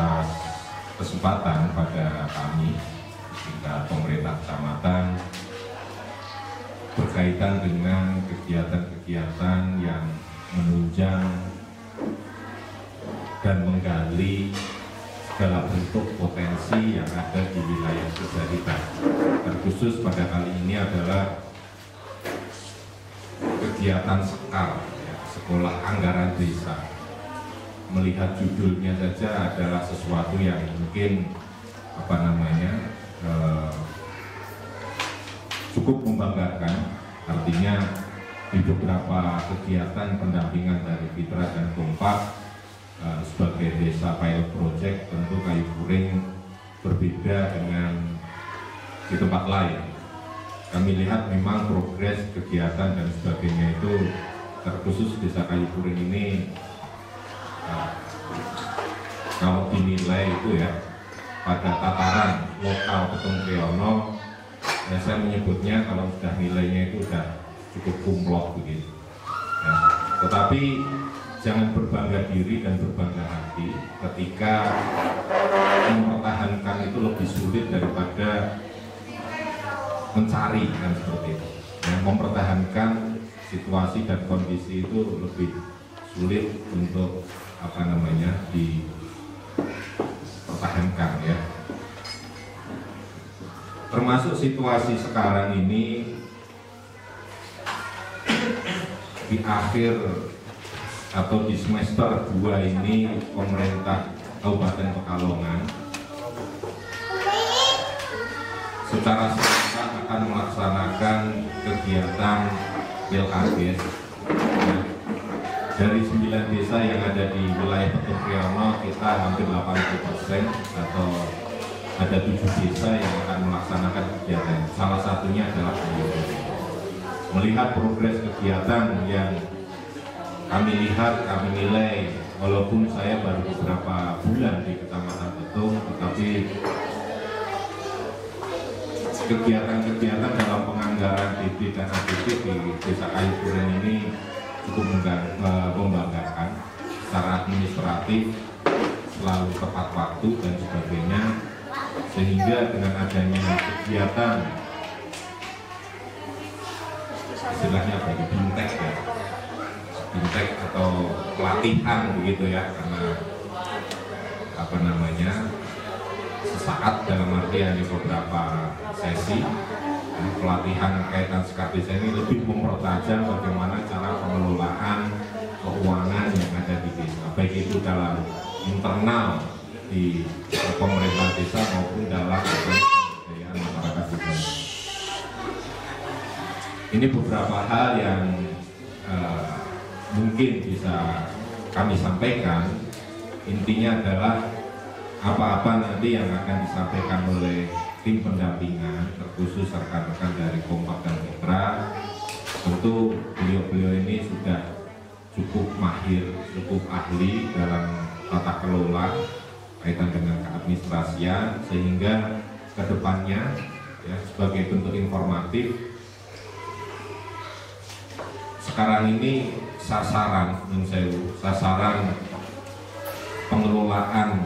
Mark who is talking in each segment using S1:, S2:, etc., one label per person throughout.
S1: atas kesempatan pada kami tingkat pemerintah kecamatan berkaitan dengan kegiatan-kegiatan yang menunjang dan menggali segala bentuk potensi yang ada di wilayah desa kita. Terkhusus pada kali ini adalah kegiatan sekar, ya, sekolah anggaran desa. Melihat judulnya saja adalah sesuatu yang mungkin cukup membanggakan. Artinya di beberapa kegiatan pendampingan dari Fitra dan Kompak sebagai desa pilot project, tentu Kayu Puring berbeda dengan di tempat lain. Kami lihat memang progres kegiatan dan sebagainya itu, terkhusus desa Kayu Puring ini kalau dinilai itu ya pada tataran lokal Petung Kriyono, ya saya menyebutnya kalau sudah nilainya itu sudah cukup kumlot begitu ya. Tetapi jangan berbangga diri dan berbangga hati ketika mempertahankan itu lebih sulit daripada mencari, kan seperti itu ya. Mempertahankan situasi dan kondisi itu lebih sulit untuk dipertahankan ya. Termasuk situasi sekarang ini di akhir atau di semester 2 ini, pemerintah Kabupaten Pekalongan secara serentak akan melaksanakan kegiatan Pilkades. Dari 9 desa yang ada di wilayah Petung Kriyono, kita hampir 80% atau ada 7 desa yang akan melaksanakan kegiatan. Salah satunya adalah melihat progres kegiatan yang kami lihat, kami nilai, walaupun saya baru beberapa bulan di Kecamatan Petung, tetapi kegiatan-kegiatan dalam penganggaran DD dan ADD di Desa Kayu Puring ini cukup membanggakan. Secara administratif selalu tepat waktu dan sebagainya, sehingga dengan adanya kegiatan istilahnya bintek ya, bintek atau pelatihan begitu ya, karena sesaat dalam artian di beberapa sesi pelatihan kaitan sekar desa ini lebih mempertajam bagaimana cara pengelolaan keuangan yang ada di desa, baik itu dalam internal di pemerintah desa maupun dalam pemberdayaan masyarakat desa. Ini beberapa hal yang mungkin bisa kami sampaikan. Intinya adalah apa-apa nanti yang akan disampaikan oleh tim pendampingan, terkhusus rekan-rekan dari Kompak dan Fitra, tentu beliau-beliau ini sudah cukup mahir, cukup ahli dalam tata kelola kaitan dengan keadministrasian, sehingga kedepannya ya, sebagai bentuk informatif, sekarang ini sasaran pengelolaan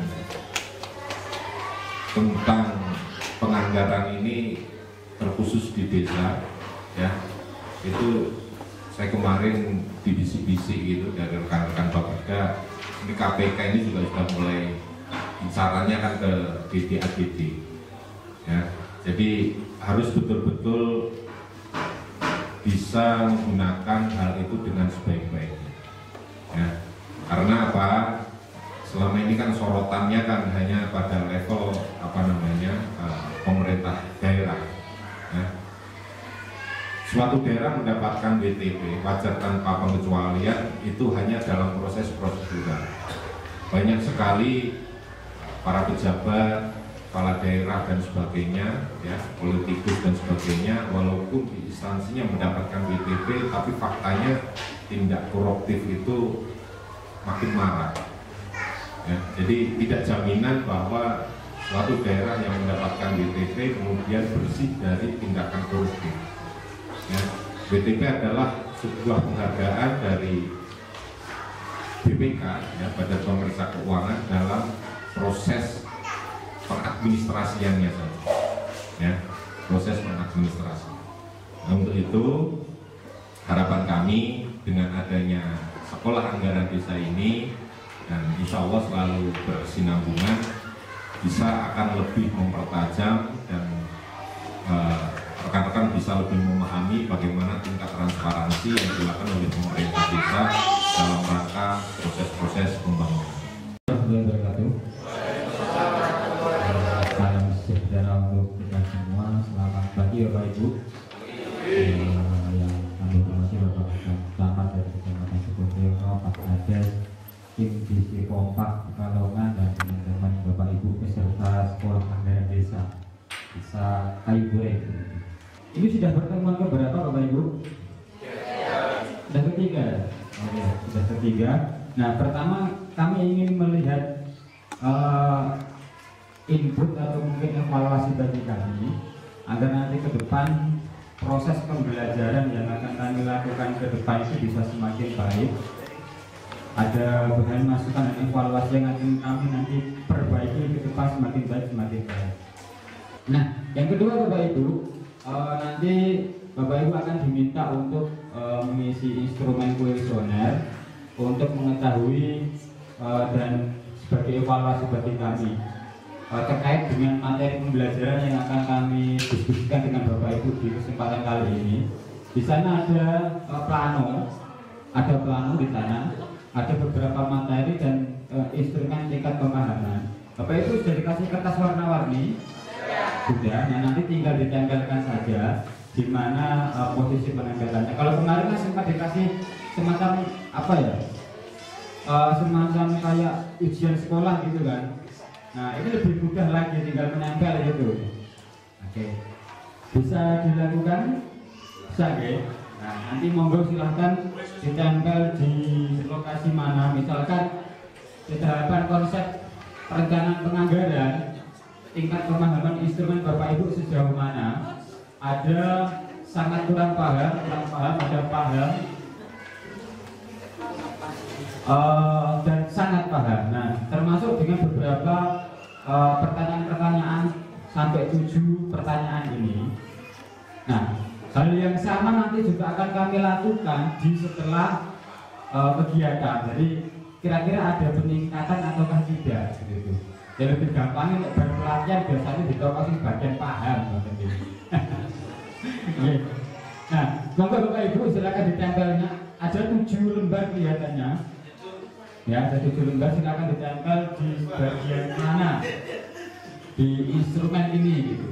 S1: tentang penganggaran ini terkhusus di desa ya, itu saya kemarin dibisik-bisik gitu dari rekan-rekan Bapeda, ini KPK ini juga sudah mulai sarannya kan ke DD-ADD ya, jadi harus betul-betul bisa menggunakan hal itu dengan sebaik-baiknya ya. Karena apa? Selama ini kan sorotannya kan hanya pada level pemerintah daerah ya. Suatu daerah mendapatkan WTP wajar tanpa pengecualian itu hanya dalam proses prosedural. Banyak sekali para pejabat, kepala daerah dan sebagainya ya, politikus dan sebagainya, walaupun di instansinya mendapatkan WTP, tapi faktanya tindak koruptif itu makin marak ya. Jadi tidak jaminan bahwa suatu daerah yang mendapatkan WTP kemudian bersih dari tindakan koruptif ya. WTP adalah sebuah penghargaan dari BPK ya, Badan Pemeriksa Keuangan, dalam proses pengadministrasiannya saja, ya, proses pengadministrasi. Nah, untuk itu harapan kami dengan adanya sekolah anggaran desa ini, dan insya Allah selalu berkesinambungan, bisa akan lebih mempertajam dan rekan-rekan bisa lebih memahami bagaimana tingkat transparansi yang dilakukan oleh pemerintah desa dalam rangka proses-proses pembangunan.
S2: Salam sejahtera untuk kita semua. Selamat pagi Bapak Ibu yang kami hormati, Bapak Camat dari Kecamatan Sukoharjo, Pak Kades, tim Divisi Kompak Pekalongan, dan teman-teman Bapak Ibu peserta sekolah anggaran desa Kayu Goreng. Ini sudah pertemuan keberapa Bapak Ibu? Sudah ketiga. Oke, sudah ketiga. Nah, pertama kami ingin melihat input atau mungkin evaluasi bagi kami agar nanti ke depan proses pembelajaran yang akan kami lakukan ke depan itu bisa semakin baik. Ada bahan masukan dan evaluasi yang akan kami nanti perbaiki ke depan semakin baik. Nah, yang kedua Bapak Ibu, nanti Bapak Ibu akan diminta untuk mengisi instrumen kuesioner untuk mengetahui dan sebagai evaluasi bagi kami terkait dengan materi pembelajaran yang akan kami diskusikan dengan Bapak Ibu di kesempatan kali ini. Di sana ada plano di sana, ada beberapa materi dan instrumen tingkat pemahaman. Bapak Ibu sudah dikasih kertas warna-warni? Sudah. Nah, nanti tinggal ditempelkan saja di mana posisi penempelannya. Kalau kemarin kan sempat dikasih semacam apa ya? Semacam kayak ujian sekolah gitu kan. Nah, ini lebih mudah lagi, tinggal menempel gitu. Oke. Bisa dilakukan? Bisa ya? Nah, nanti monggo silahkan ditempel di lokasi mana. Misalkan di hadapan konsep perencanaan penganggaran, tingkat pemahaman instrumen Bapak Ibu sejauh mana? Ada sangat kurang paham, ada paham, dan sangat paham. Nah, termasuk dengan beberapa pertanyaan-pertanyaan sampai 7 pertanyaan ini. Nah, hal yang sama nanti juga akan kami lakukan di setelah kegiatan. Jadi kira-kira ada peningkatan ataukah tidak gitu. Yang lebih gampang untuk berpelatihan biasanya ditokasi bagian paham. Nah, monggo Bapak Ibu silakan ditempelnya. Ada 7 lembar kelihatannya. Ya, ada 7 lembar, silakan ditempel di bagian mana di instrumen ini gitu.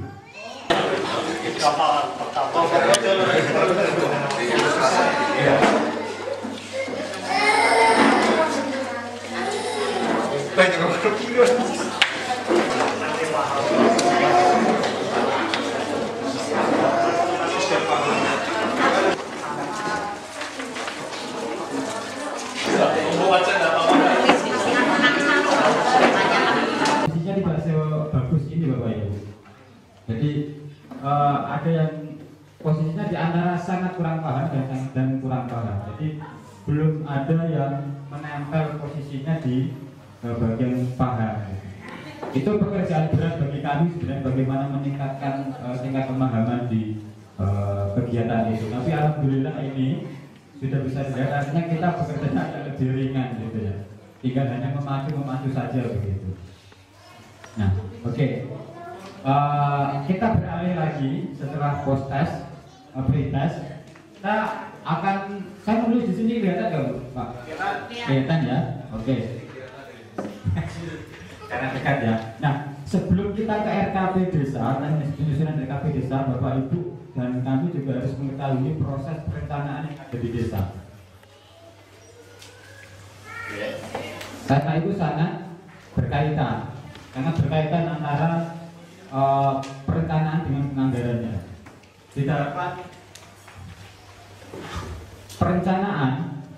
S2: Posisinya tidak sebagus ini Bapak Ibu. Jadi ada yang posisinya di antara sangat kurang paham dan kurang paham. Jadi belum ada yang menempel posisinya di bagian paham. Itu pekerjaan berat bagi kami sebenarnya, bagaimana meningkatkan tingkat pemahaman di kegiatan itu. Tapi alhamdulillah ini sudah bisa dilihat, artinya kita bekerjanya agak lebih ringan gitu ya. Tinggal hanya memacu saja begitu. Nah, oke. Kita beralih lagi setelah post test, pre-test. Kita akan, saya menulis di sini kelihatan nggak Pak? Kelihatan ya. Oke. Karena dekat ya. Nah, sebelum kita ke RKP desa dan penyusunan RKP desa, Bapak Ibu dan kami juga harus mengetahui proses perencanaan yang ada di desa. Karena itu sangat berkaitan. Karena berkaitan antara perencanaan dengan penganggarannya. Di dalam perencanaan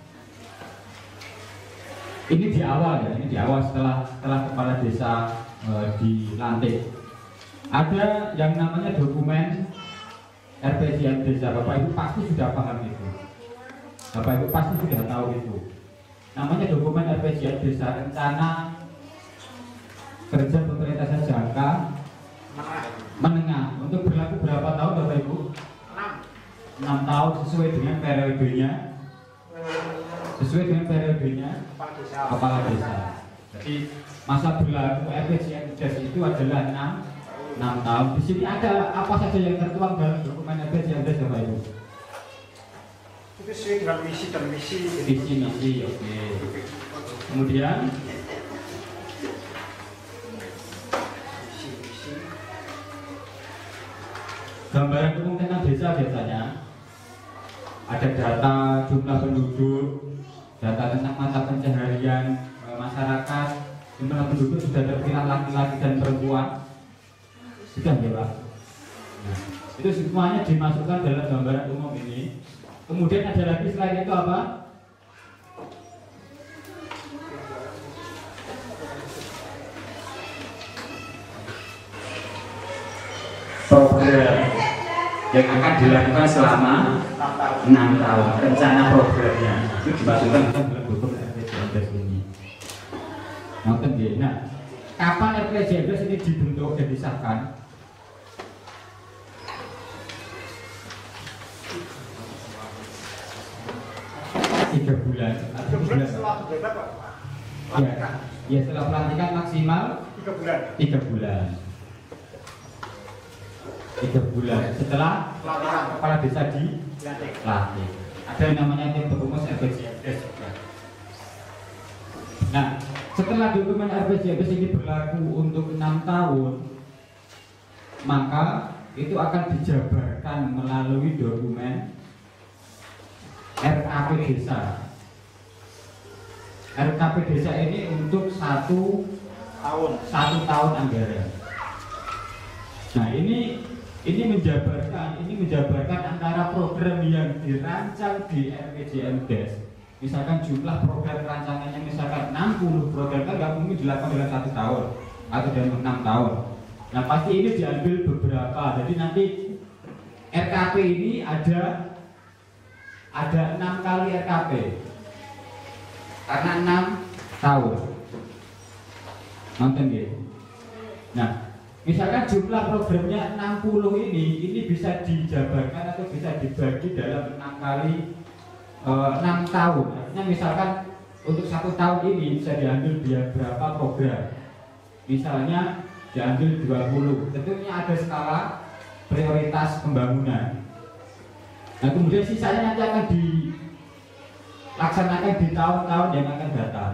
S2: ini di awal ya, ini di awal setelah kepala desa dilantik. Ada yang namanya dokumen RPJM desa. Bapak Ibu pasti sudah paham itu. Bapak Ibu pasti sudah tahu itu. Namanya dokumen RPJM desa, rencana kerja pemerintahan jangka menengah untuk berlaku berapa tahun Bapak Ibu? 6 tahun sesuai dengan periodenya kepala desa. Jadi masa berlaku RPJMdes itu adalah 6 tahun. Di sini ada apa saja yang tertuang dalam dokumen RPJMdes Bapak Ibu?
S3: Itu sesuai dengan visi dan misi.
S2: Visi misi, oke. Kemudian gambaran umum tentang desa biasanya ada data jumlah penduduk, data tentang mata pencaharian masyarakat, jumlah penduduk sudah terpilah laki-laki dan perempuan, sudah ya Pak. Nah, itu semuanya dimasukkan dalam gambaran umum ini. Kemudian ada lagi selain itu apa? Program yang akan dilakukan selama 6 tahun, rencana programnya itu dimasukkan dalam dokumen RPJMdes ini. Nah, kapan RPJMdes ini dibentuk dan disahkan? Tiga bulan
S3: Setelah berapa Pak?
S2: Ya setelah pelantikan maksimal
S3: 3 bulan.
S2: 3 bulan. 3 bulan setelah kepala desa dilantik. Ada yang namanya tim perumus RPJMdes. Nah, setelah dokumen RPJMdes ini berlaku untuk 6 tahun, maka itu akan dijabarkan melalui dokumen RKP desa. RKP desa ini untuk 1 tahun anggaran. Nah, ini menjabarkan antara program yang dirancang di RPJMdes. Misalkan jumlah program rancangannya misalkan 60 program, kan nggak mungkin dilakukan dalam 1 tahun atau dalam 6 tahun. Nah, pasti ini diambil beberapa. Jadi nanti RKP ini ada 6 kali RKP karena 6 tahun. Nonton ya. Nah, misalkan jumlah programnya 60 ini bisa dijabarkan atau bisa dibagi dalam 6 kali 6 tahun. Artinya misalkan untuk 1 tahun ini bisa diambil berapa program. Misalnya diambil 20. Tentunya ada skala prioritas pembangunan. Nah, kemudian sisanya nanti akan dilaksanakan di tahun-tahun yang akan datang.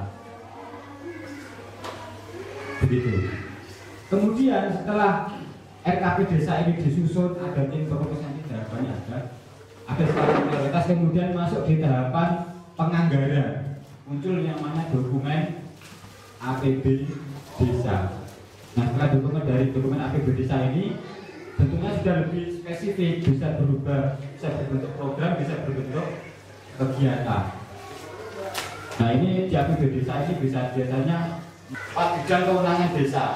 S2: Begitu. Kemudian setelah RKP desa ini disusun, ada tim perumusan tahapannya ada skala prioritas, kemudian masuk di tahapan penganggaran. Muncul yang mana dokumen APB desa. Nah, setelah dokumen APB desa ini tentunya sudah lebih spesifik, bisa berubah, bisa berbentuk program, bisa berbentuk kegiatan. Nah, ini di APB desa ini bisa biasanya 4 bidang kewenangan desa.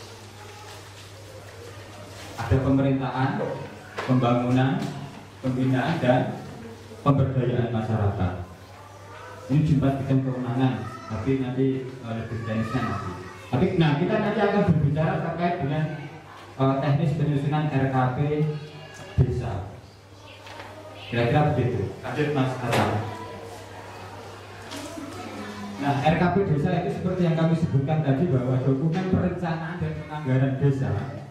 S2: Ada pemerintahan, pembangunan, pembinaan, dan pemberdayaan masyarakat. Ini 4 bidang kewenangan, tapi nanti lebih teknisnya nanti. Tapi nah, kita nanti akan berbicara terkait dengan teknis penyusunan RKP desa. Kira-kira begitu. Lanjut Mas Hasan. Nah, RKP desa itu seperti yang kami sebutkan tadi, bahwa dokumen perencanaan dan penganggaran desa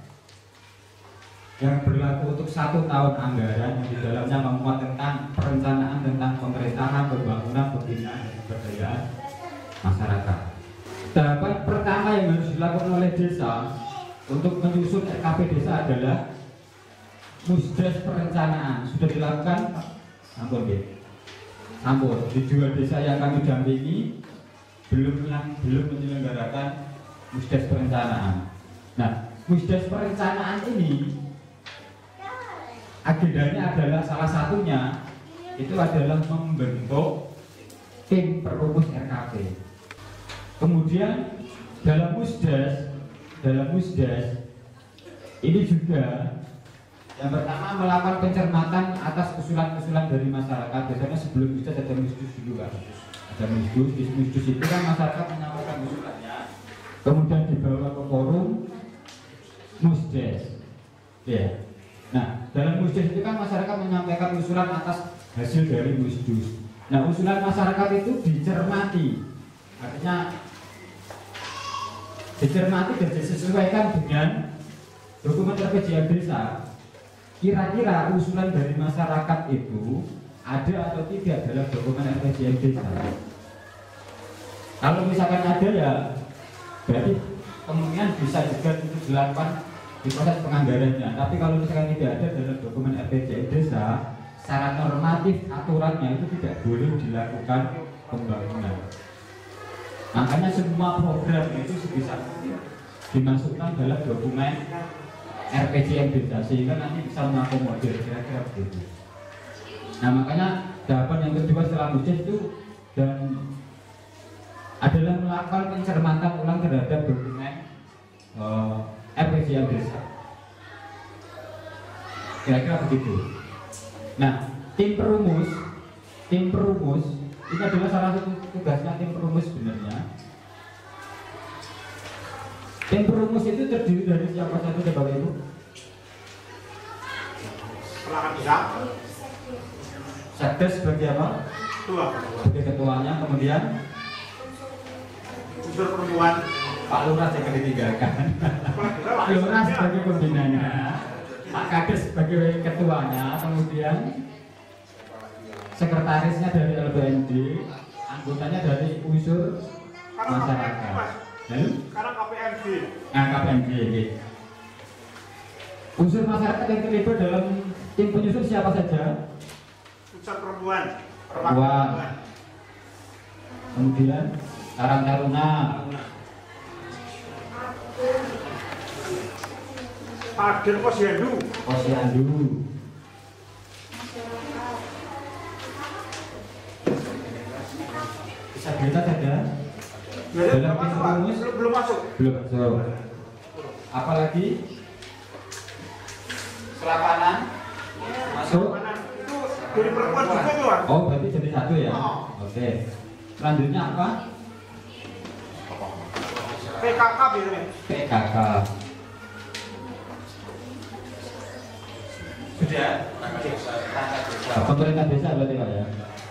S2: yang berlaku untuk 1 tahun anggaran, yang di dalamnya memuat tentang perencanaan tentang pemerintahan, pembangunan, pembinaan, dan pemberdayaan masyarakat. Tahapan pertama yang harus dilakukan oleh desa untuk menyusun RKP desa adalah musdes perencanaan. Sudah dilakukan? Sampun ya. Sampun. Di 2 desa yang kami dampingi belum menyelenggarakan musdes perencanaan. Nah, musdes perencanaan ini agendanya adalah salah satunya itu adalah membentuk tim perumus RKP. Kemudian dalam musdes ini juga yang pertama melakukan pencermatan atas usulan-usulan dari masyarakat. Biasanya sebelum musdes ada musdus dulu kan. Ada musdus itu kan masyarakat menyampaikan usulannya. kemudian dibawa ke forum Musdes. Ya. Nah, dalam Musdes itu kan masyarakat menyampaikan usulan atas hasil dari Musdus. Nah, usulan masyarakat itu dicermati, artinya dicermati dan disesuaikan dengan dokumen RPJM desa. Kira-kira usulan dari masyarakat itu ada atau tidak dalam dokumen RPJM desa? Kalau misalkan ada, ya berarti kemungkinan bisa juga untuk dilakukan di proses penganggarannya. Tapi kalau misalkan tidak ada dalam dokumen RPJM desa, secara normatif aturannya itu tidak boleh dilakukan pembangunan. Makanya semua program itu sebisa mungkin dimasukkan dalam dokumen RPJM desa sehingga nanti bisa mengakomodir, kira-kira begitu. Nah, makanya tahapan yang kedua setelah Musdes itu dan adalah melakukan pencermatan ulang terhadap dokumen RPJM desa. Kira-kira begitu. Nah, tim perumus ini adalah salah satu tugasnya tim perumus sebenarnya. Tim perumus itu terdiri dari siapa saja, Bapak Ibu?
S3: Pelanggan bisa.
S2: Satgas sebagai apa? Sebagai ketuanya, kemudian
S3: Unsur perempuan.
S2: Pak Lurah yang ditinggalkan. Pak Lurah sebagai pembinanya, Pak Kades sebagai ketuanya, kemudian sekretarisnya dari LBND, anggotanya dari unsur masyarakat. Lalu?
S3: Sekarang KPMG.
S2: Nah, KPMG. Unsur masyarakat yang terlibat dalam tim penyusun siapa saja?
S3: Unsur perempuan.
S2: Perempuan. Kemudian Karang Taruna.
S3: Agen Posyandu.
S2: Posyandu. Disabilitas ada? Dalam tim perumus
S3: belum masuk.
S2: belum masuk. Apalagi Selapanan masuk.
S3: Itu dari perempuan juga tuh.
S2: Oh, berarti jadi satu ya?
S3: Oh.
S2: Oke. Selanjutnya apa?
S3: PKK biasanya.
S2: PKK. Sudah? Pemerintah desa berarti Pak ya?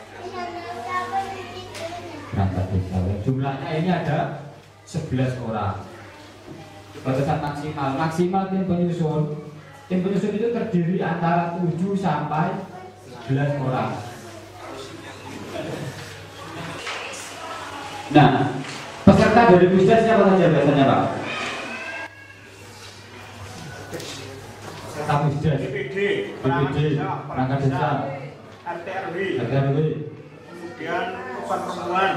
S2: Perangkat desa. Jumlahnya ini ada 11 orang. Batasan maksimal tim penyusun. Tim penyusun itu terdiri antara 7 sampai 11 orang. Nah, peserta dari Musdes siapa saja biasanya Pak? Peserta Musdes,
S3: DPD,
S2: perangkat desa,
S3: RT/RW, kemudian urusan perempuan,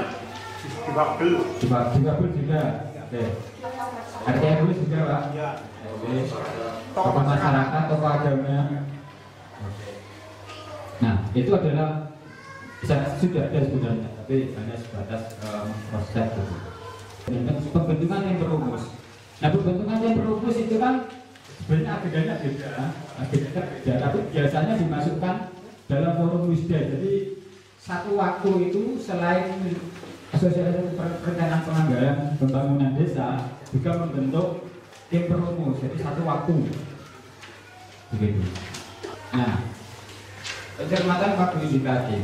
S2: Dibabel juga. Oke. RT/RW juga Pak.
S3: ya.
S2: Oke. Tokoh masyarakat, tokoh agama. Nah, itu adalah sudah ada sebenarnya, tapi hanya sebatas proses gitu. Pembentukan tim perumus. Nah, pembentukan tim perumus itu kan sebenarnya agendanya beda, tapi biasanya dimasukkan dalam forum Musdes. Jadi satu waktu itu selain Asosiasi Perencanaan Penganggaran Pembangunan Desa juga membentuk tim perumus. Jadi satu waktu begitu. Nah, pencermatan waktu indikatif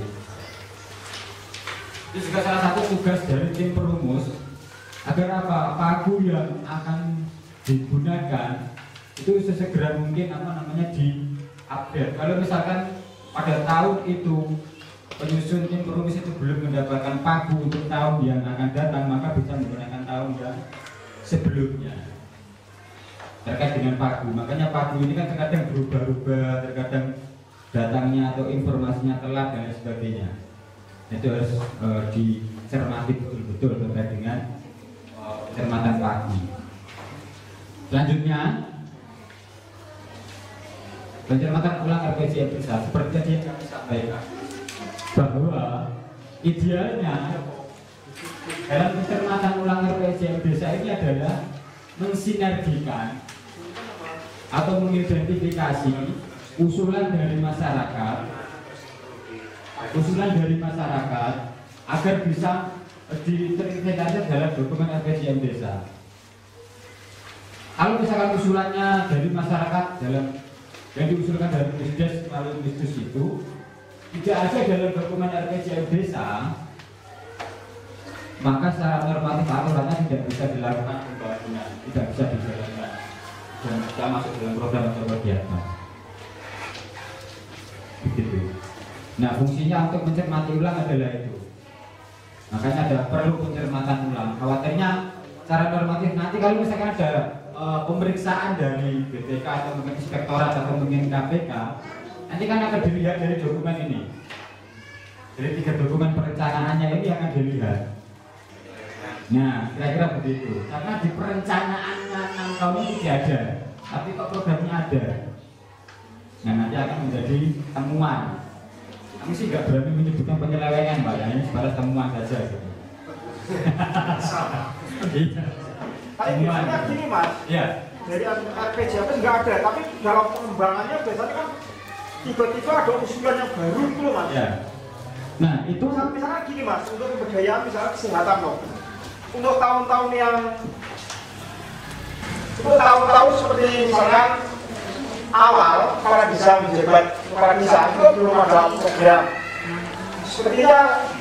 S2: itu juga salah satu tugas dari tim perumus agar apa? Pagu yang akan digunakan itu sesegera mungkin di-update. Kalau misalkan pada tahun itu penyusun tim perumus itu belum mendapatkan pagu untuk tahun yang akan datang, maka bisa menggunakan tahun yang sebelumnya terkait dengan pagu. Makanya pagu ini kan terkadang berubah-ubah, terkadang datangnya atau informasinya telat dan lain sebagainya. Itu harus dicermati betul-betul terkait dengan pencermatan pagu. Selanjutnya pencermatan ulang RPJM desa. Seperti tadi yang kami sampaikan bahwa idealnya dalam pencermatan ulang RPJM desa ini adalah mensinergikan atau mengidentifikasi usulan dari masyarakat agar bisa diintegrasikan dalam dokumen RPJM desa. Kalau misalkan usulannya dari masyarakat dalam yang diusulkan dari Misdes melalui Misdes itu tidak ada dalam dokumen RPJM desa, maka secara normatif aturannya tidak bisa dilakukan pembangunan, tidak bisa dijalankan dan tidak masuk dalam program atau kegiatan. Begitu. Nah, fungsinya untuk mencermati ulang adalah itu. Makanya ada perlu pencermatan ulang. Khawatirnya secara normatif nanti kalau misalkan ada pemeriksaan dari BPK atau mungkin inspektorat atau mungkin KPK, nanti kan akan dilihat dari dokumen ini. Dari 3 dokumen perencanaannya ini akan dilihat. Nah, kira-kira begitu. Karena di perencanaannya 6 tahun ini tidak ada, tapi kok programnya ada. Nah, nanti akan menjadi temuan. Kami sih nggak berani menyebutkan penyelewengan, Pak. Ya, ini sebatas temuan saja. Gitu.
S3: Tapi biasanya gini Mas,
S2: ya.
S3: dari RPJM nggak ada, tapi dalam pengembangannya biasanya kan tiba-tiba ada usulan yang baru gitu loh Mas.
S2: Ya. Nah, itu
S3: misalnya gini Mas, untuk pemberdayaan misalnya kesehatan loh. Untuk tahun-tahun seperti misalkan awal para bisa menjabat para bisa itu belum ada program. Sepertinya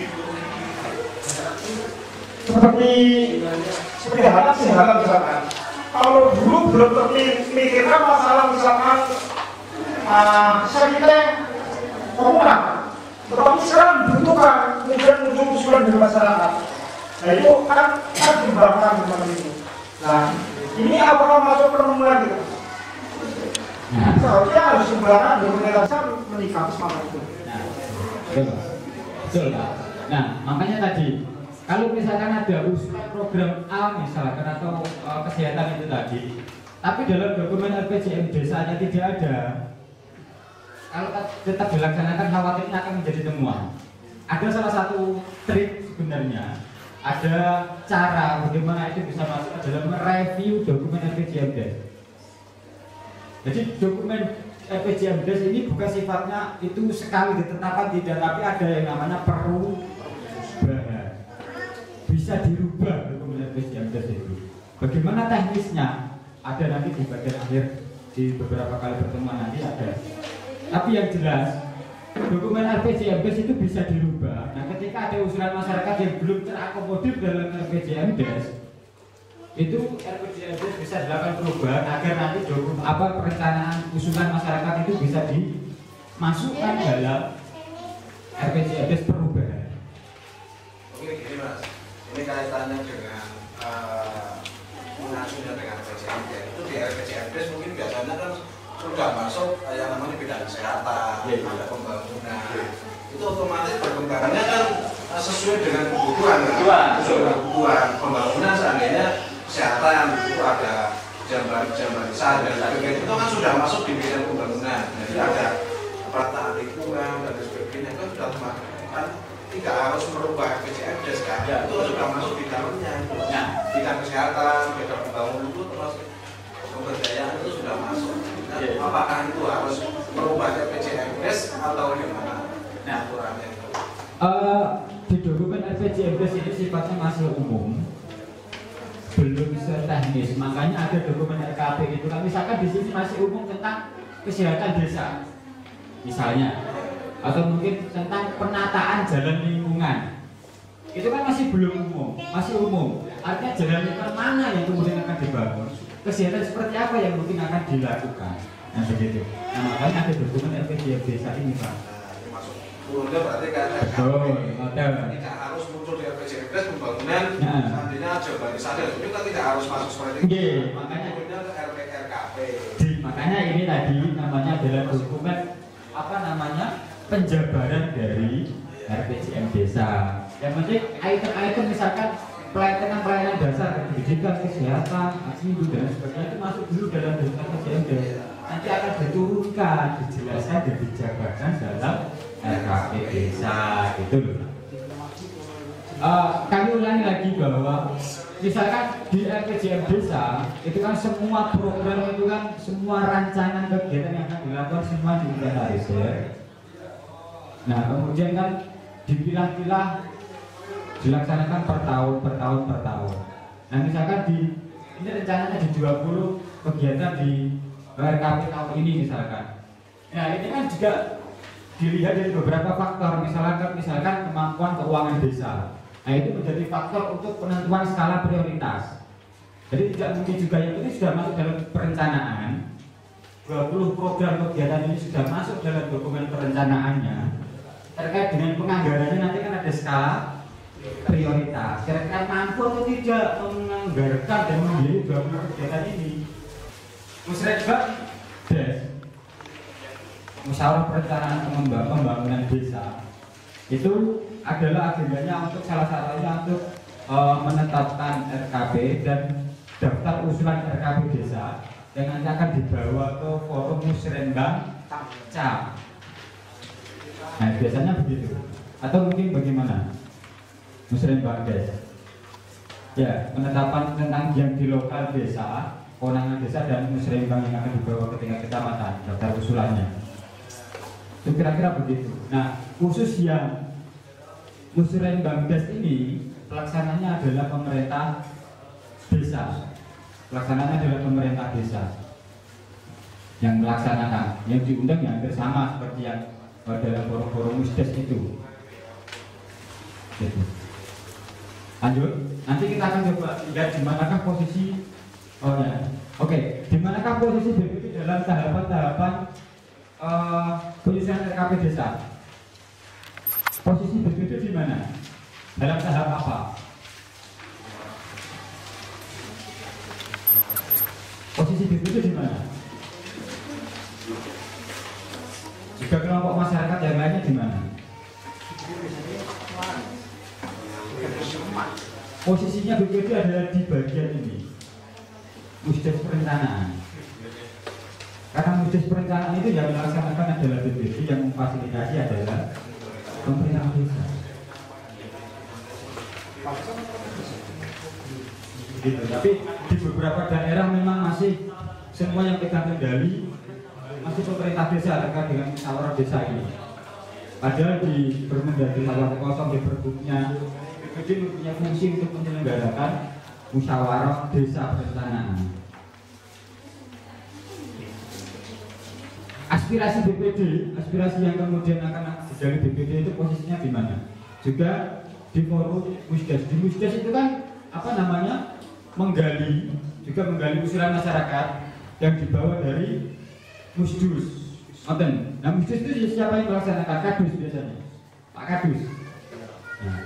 S3: seperti hal kesehatan misalkan. Kalau dulu belum terpikirkan masalah misalkan sakitnya komunal, tetapi sekarang dibutuhkan kemudian muncul usulan dari masyarakat. Nah itu kan dikembangkan seperti itu. Nah ini apakah masuk penemuan gitu? Seharusnya harus sumbangan dokumentasi menikah semacam itu.
S2: Betul, Pak. Nah, makanya tadi kalau misalkan ada usulan program A misalkan atau kesehatan itu tadi, tapi dalam dokumen RPJM desanya tidak ada, kalau tetap dilaksanakan khawatirnya akan menjadi temuan. Ada salah satu trik sebenarnya, ada cara bagaimana itu bisa masuk dalam mereview dokumen RPJM des. Jadi dokumen RPJM des ini bukan sifatnya itu sekali ditetapkan tidak, tapi ada yang namanya perubahan. Bisa dirubah dokumen RPJM des itu. Bagaimana teknisnya? Ada nanti di bagian akhir di beberapa kali pertemuan nanti ada. Tapi yang jelas dokumen RPJM des itu bisa dirubah. Nah, ketika ada usulan masyarakat yang belum terakomodir dalam RPJM des, itu RPJM des bisa dilakukan perubahan agar nanti perencanaan usulan masyarakat itu bisa dimasukkan dalam RPJM des perubahan.
S4: Oke, gini Mas, ini kaitannya dengan mengacunya dengan RPJM des. Itu di RPJM des mungkin biasanya kan sudah masuk yang namanya bidang kesehatan, ada pembangunan. Itu otomatis perkembangannya kan sesuai dengan kebutuhan. Kebutuhan pembangunan seandainya kesehatan itu ada jamban desa dan sebagainya, itu kan sudah masuk di bidang pembangunan. Jadi ada perataan lingkungan dan sebagainya, kan sudah kan tidak harus merubah RPJM des kan, itu sudah masuk di dalamnya. Nah, bidang kesehatan, bidang pembangunan itu terus pemberdayaan itu sudah masuk. Nah, apakah itu harus merubah RPJM des atau gimana? Nah, aturannya itu.
S2: Di dokumen RPJM des ini sifatnya masih umum, belum seteknis. Makanya ada dokumen RKP itu kan, misalkan di sini masih umum tentang kesehatan desa misalnya, atau mungkin tentang penataan jalan lingkungan, itu kan masih belum umum, masih umum. Artinya jalan lingkungan mana yang kemudian akan dibangun, kesehatan seperti apa yang mungkin akan dilakukan. Nah begitu. Nah makanya ada dokumen RPJM desa ini Pak.
S4: Turunnya berarti kan tidak harus muncul di RPJM des pembangunan, nantinya coba di sana itu kan tidak harus masuk seperti itu.
S2: Makanya
S4: turunnya ke RKP.
S2: Makanya ini tadi namanya adalah dokumen penjabaran dari RPJM desa. Yang penting item-item misalkan pelayanan dasar, pendidikan, kesehatan, asli dan sebagainya itu masuk dulu dalam dokumen RPJM desa. Nanti akan diturunkan, dijelaskan dan dijabarkan dalam RKP desa gitu loh. Kami ulangi lagi bahwa misalkan di RPJM desa itu kan semua program itu kan semua rancangan kegiatan yang akan dilakukan semua diinventarisir. Nah kemudian kan dipilah-pilah dilaksanakan per tahun. Nah misalkan di ini rencananya ada 20 kegiatan di RKP tahun ini misalkan. Nah ini kan juga dilihat dari beberapa faktor, misalkan kemampuan keuangan desa. Nah itu menjadi faktor untuk penentuan skala prioritas. Jadi tidak mungkin juga yang ini sudah masuk dalam perencanaan. 20 program kegiatan ini sudah masuk dalam dokumen perencanaannya. Terkait dengan penganggarannya nanti kan ada skala prioritas. Kira-kira mampu atau tidak menganggarkan dan membiayai 20 kegiatan ini. Musrekbang Des, musyawarah perencanaan pembangunan desa itu adalah agendanya untuk salah satunya untuk menetapkan RKP dan daftar usulan RKP desa yang nanti akan dibawa ke forum musrenbang CAM. Nah biasanya begitu. Atau mungkin bagaimana? Musrenbang Des. Ya, penetapan tentang yang di lokal desa, kewenangan desa dan musrenbang yang akan dibawa ke tingkat kecamatan, daftar usulannya. Itu kira-kira begitu. Nah, khusus yang musrenbang Des ini pelaksananya adalah pemerintah desa. Pelaksananya adalah pemerintah desa yang melaksanakan, yang diundang yang hampir sama seperti yang dalam forum-forum musdes itu. Gitu. Lanjut, nanti kita akan coba lihat di manakah posisi di manakah posisi BPD dalam tahapan-tahapan penyusunan RKP desa. Posisi BPD di mana? Dalam tahap apa? Posisi BPD di mana? Juga kelompok masyarakat yang lainnya di mana? Posisinya BPD adalah di bagian ini, musdes perencanaan. Karena musdes perencanaan itu yang melaksanakan adalah BPD, yang memfasilitasi adalah pemerintah desa. Gitu. Tapi di beberapa daerah memang masih semua yang pegang kendali masih pemerintah desa terkait dengan musyawarah desa ini. Padahal di Permendagri 110 di Pergubnya BPD mempunyai fungsi untuk menyelenggarakan musyawarah desa perencanaan. Aspirasi BPD, aspirasi yang kemudian akan dijalin BPD itu posisinya di mana? Juga di forum musdes. Di musdes itu kan menggali usulan masyarakat yang dibawa dari musdus. Nah musdus itu siapa yang melaksanakan? Kadus biasanya, Pak Kadus. Nah.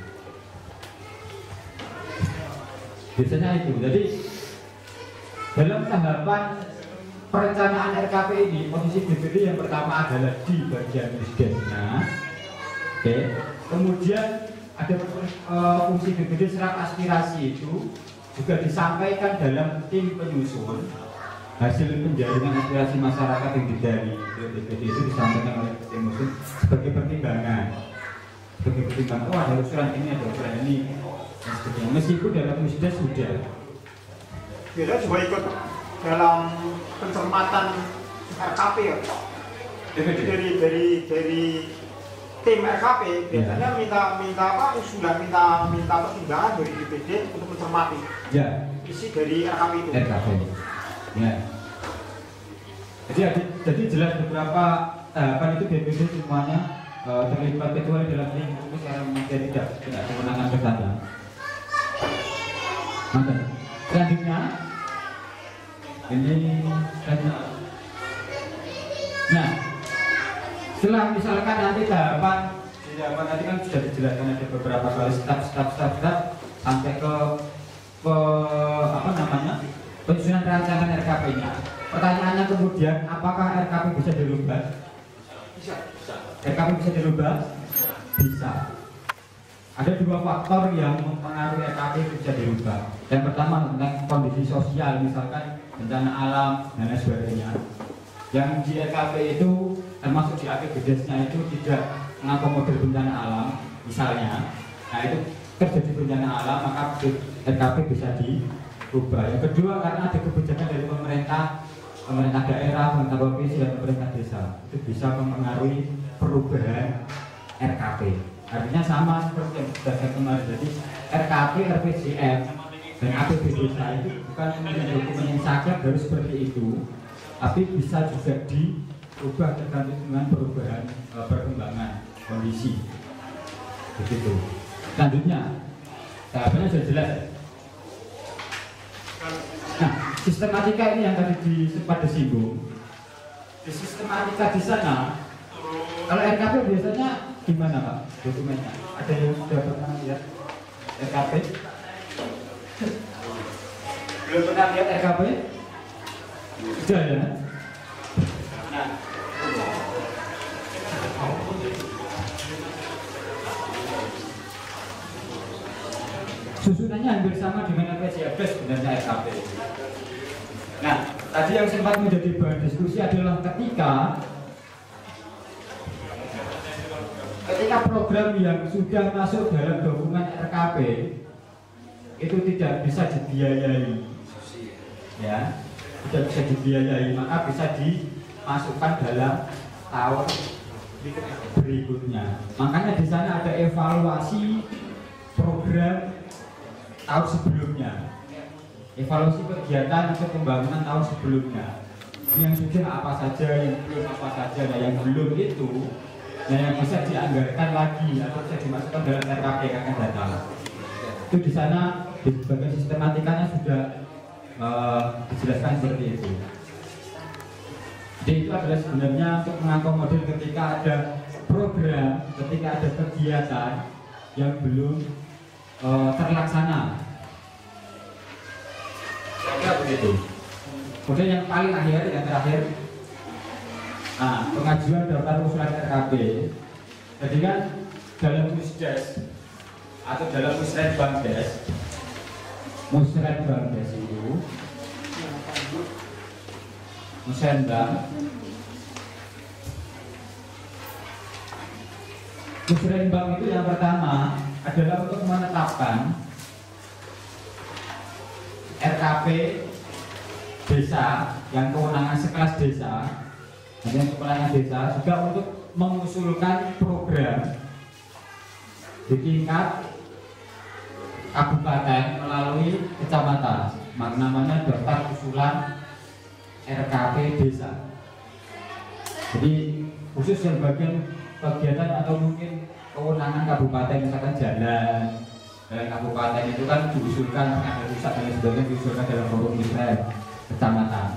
S2: Biasanya itu. Jadi dalam tahapan perencanaan RKP ini posisi BPD yang pertama adalah di bagian musdesnya. Oke. Kemudian ada fungsi BPD serap aspirasi itu juga disampaikan dalam tim penyusun. Hasil penjaringan aspirasi masyarakat yang dari BPD itu disampaikan oleh tim penyusun sebagai pertimbangan. Oh ada usulan ini, ada usulan ini. Meskipun dalam musdes sudah.
S3: Kita juga ikut dalam pencermatan RKP ya. Dari tim RKP biasanya minta usulan, minta pertimbangan dari BPD untuk mencermati isi dari RKP itu.
S2: Ya. Jadi jelas beberapa tahapan itu BPD semuanya terlibat kecuali dalam lingkup yang masih tidak kewenangan bersama. Selanjutnya ini nah setelah misalkan nanti tahapan tadi kan sudah dijelaskan ada beberapa kali step sampai ke penyusunan rancangan RKP-nya. Pertanyaannya kemudian apakah RKP bisa dirubah? RKP bisa dirubah? Bisa. Ada dua faktor yang mempengaruhi RKP bisa dirubah. Yang pertama tentang kondisi sosial, misalkan bencana alam dan lain sebagainya. Yang di RKP itu termasuk di APBDes-nya itu tidak mengakomodir bencana alam, misalnya. Nah itu terjadi bencana alam maka RKP bisa dirubah. Yang kedua karena ada kebijakan dari pemerintah daerah, pemerintah provinsi dan pemerintah desa, itu bisa mempengaruhi perubahan RKP. Artinya sama seperti yang sudah saya kemarin. Jadi RKP, RPJM Dan APBD desa itu bukan dokumen yang saklek harus seperti itu, tapi bisa juga diubah tergantung dengan perubahan perkembangan kondisi. Begitu. Selanjutnya, tahapannya sudah jelas. Nah, sistematika ini yang tadi sempat disinggung. Di sistematika di sana, kalau RKP biasanya gimana Pak dokumennya? Ada yang sudah pernah lihat RKP? Belum pernah lihat RKP? Sudah ya? Nah, susunannya hampir sama dengan RPJMD sebenarnya RKP. Nah, tadi yang sempat menjadi bahan diskusi adalah ketika program yang sudah masuk dalam dokumen RKP itu tidak bisa dibiayai, ya, tidak bisa dibiayai, maka bisa dimasukkan dalam tahun berikutnya. Makanya di sana ada evaluasi program tahun sebelumnya, evaluasi kegiatan atau pembangunan tahun sebelumnya, yang sudah apa saja, yang belum apa saja. Nah, yang belum itu, nah yang bisa dianggarkan lagi atau bisa dimasukkan dalam RKP yang akan datang. Itu di sana di bagian sistematikanya sudah dijelaskan seperti itu. Jadi itu adalah sebenarnya untuk mengakomodir ketika ada program, ketika ada kegiatan yang belum terlaksana. Kira begitu. Kemudian yang paling akhir, yang terakhir, pengajuan daftar usulan RKP. Jadi kan dalam musdes atau dalam musrenbang des itu musrenbang itu yang pertama adalah untuk menetapkan RKP desa yang kewenangan sekelas desa, dan kewenangan desa juga untuk mengusulkan program di tingkat kabupaten melalui kecamatan, namanya daftar usulan RKP desa. Jadi khusus yang bagian kegiatan atau mungkin kewenangan kabupaten, misalkan jalan kabupaten itu kan diusulkan ada rusak dan sebagainya, diusulkan dalam forum musrek kecamatan.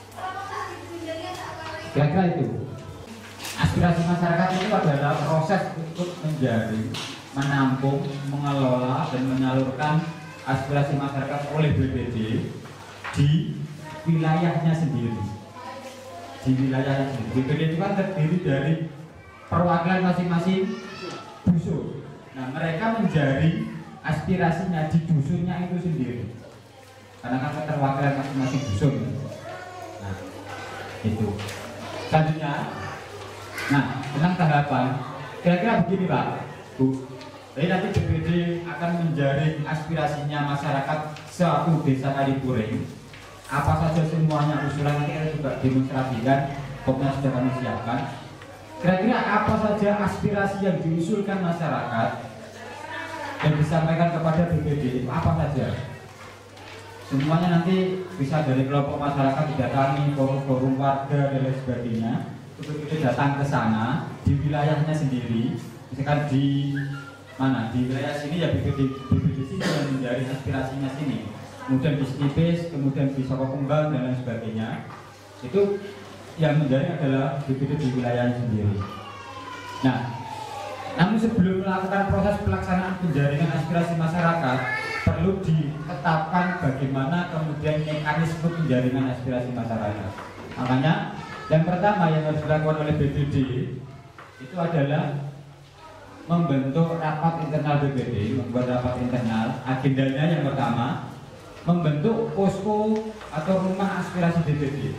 S2: Kira-kira itu aspirasi masyarakat itu adalah proses untuk menjaring, menampung, mengelola dan menyalurkan aspirasi masyarakat oleh BPD di wilayahnya sendiri. Di wilayahnya sendiri. BPD itu kan terdiri dari perwakilan masing-masing dusun. Nah, mereka menjaring aspirasinya di dusunnya itu sendiri. Karena kan keterwakilan masing-masing dusun. Nah, itu. Selanjutnya, tentang tahapan. Kira-kira begini Pak, Bu. Jadi nanti BPD akan menjaring aspirasinya masyarakat suatu desa Kalipuring. Apa saja semuanya usulan nanti kita juga demonstrasikan, kopnya sudah kami siapkan. Kira-kira apa saja aspirasi yang diusulkan masyarakat yang disampaikan kepada BPD itu apa saja? Semuanya nanti bisa dari kelompok masyarakat didatangi, forum-forum warga dan lain sebagainya. BPD datang ke sana di wilayahnya sendiri, misalkan di mana di wilayah sini ya BPD sini yang menjaring aspirasinya sini, kemudian di Snipes, kemudian di Sokokumbang dan lain sebagainya. Itu yang menjaring adalah BPD di wilayahnya sendiri. Nah, namun sebelum melakukan proses pelaksanaan penjaringan aspirasi masyarakat, perlu ditetapkan bagaimana kemudian mekanisme penjaringan aspirasi masyarakat. Makanya yang pertama yang harus dilakukan oleh BPD itu adalah membentuk rapat internal BPD, membuat rapat internal. Agendanya yang pertama membentuk posko atau rumah aspirasi BPD.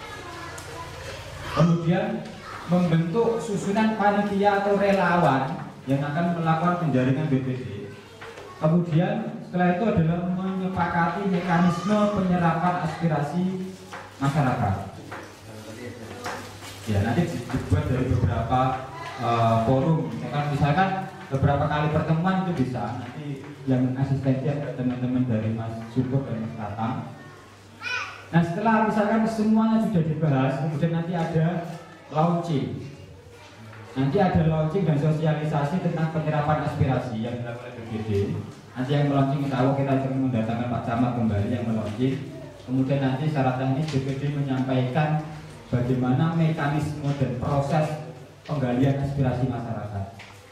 S2: Kemudian membentuk susunan panitia atau relawan yang akan melakukan penjaringan BPD. Kemudian setelah itu adalah menyepakati mekanisme penyerapan aspirasi masyarakat. Ya, nanti dibuat dari beberapa forum. Misalkan beberapa kali pertemuan itu bisa. Nanti yang asistensi ada teman-teman dari Mas Syukur dan Mas Tatang. Nah setelah misalkan semuanya sudah dibahas, kemudian nanti ada launching. Nanti ada launching dan sosialisasi tentang penyerapan aspirasi yang dilakukan oleh BPD. Nanti yang melaunching tahu kita akan mendatangkan Pak Camat kembali yang melaunching. Kemudian nanti secara teknis BPD menyampaikan bagaimana mekanisme dan proses penggalian aspirasi masyarakat.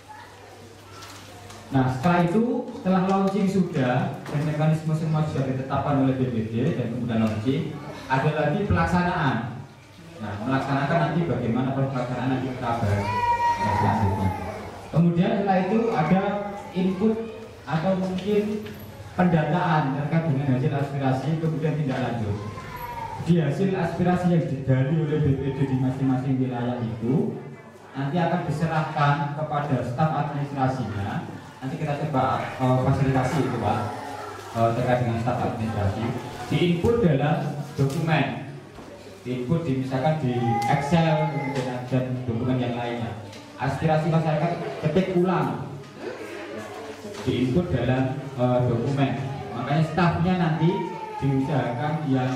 S2: Nah setelah itu, setelah launching sudah dan mekanisme semua sudah ditetapkan oleh BPD dan kemudian launching, ada lagi pelaksanaan. Nah melaksanakan nanti bagaimana pelaksanaan nanti kita bahas selanjutnya. Kemudian setelah itu ada input atau mungkin pendataan terkait dengan hasil aspirasi, kemudian tindak lanjut. Di hasil aspirasi yang digali oleh BPD di masing-masing wilayah itu nanti akan diserahkan kepada staf administrasinya. Nanti kita coba fasilitasi itu Pak terkait dengan staf administrasi. Diinput dalam dokumen, diinput misalkan di Excel dan dokumen yang lainnya. Aspirasi masyarakat ketik ulang, diinput dalam dokumen. Makanya stafnya nanti diusahakan yang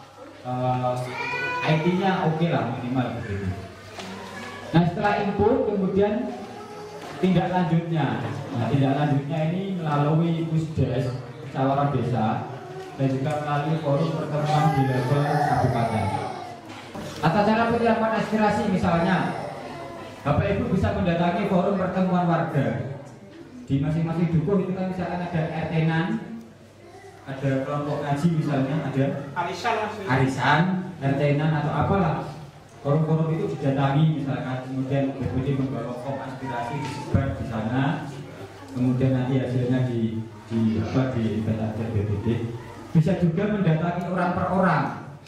S2: IT-nya oke lah minimal begitu. Nah setelah input kemudian tindak lanjutnya. Nah tindak lanjutnya ini melalui Pusdes, musyawarah desa dan juga melalui forum pertemuan di level kabupaten. Tata cara penyerapan aspirasi misalnya, Bapak Ibu bisa mendatangi forum pertemuan warga di masing-masing dukuh. Itu kan misalkan ada RT-nan, ada kelompok ngaji misalnya, ada arisan, RT-nan atau apalah. Forum-forum itu didatangi misalkan, kemudian BPD membawa form aspirasi disebar di sana, kemudian nanti hasilnya di BPD. Bisa juga mendatangi orang per orang,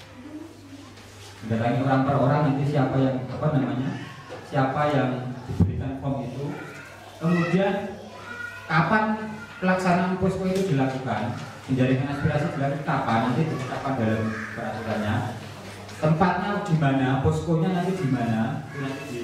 S2: nanti siapa yang siapa yang diberikan form itu, kemudian kapan pelaksanaan posko itu dilakukan, penjaringan aspirasi dilakukan kapan, nanti ditetapkan dalam peraturannya. Tempatnya di mana, poskonya nanti di mana, itu nanti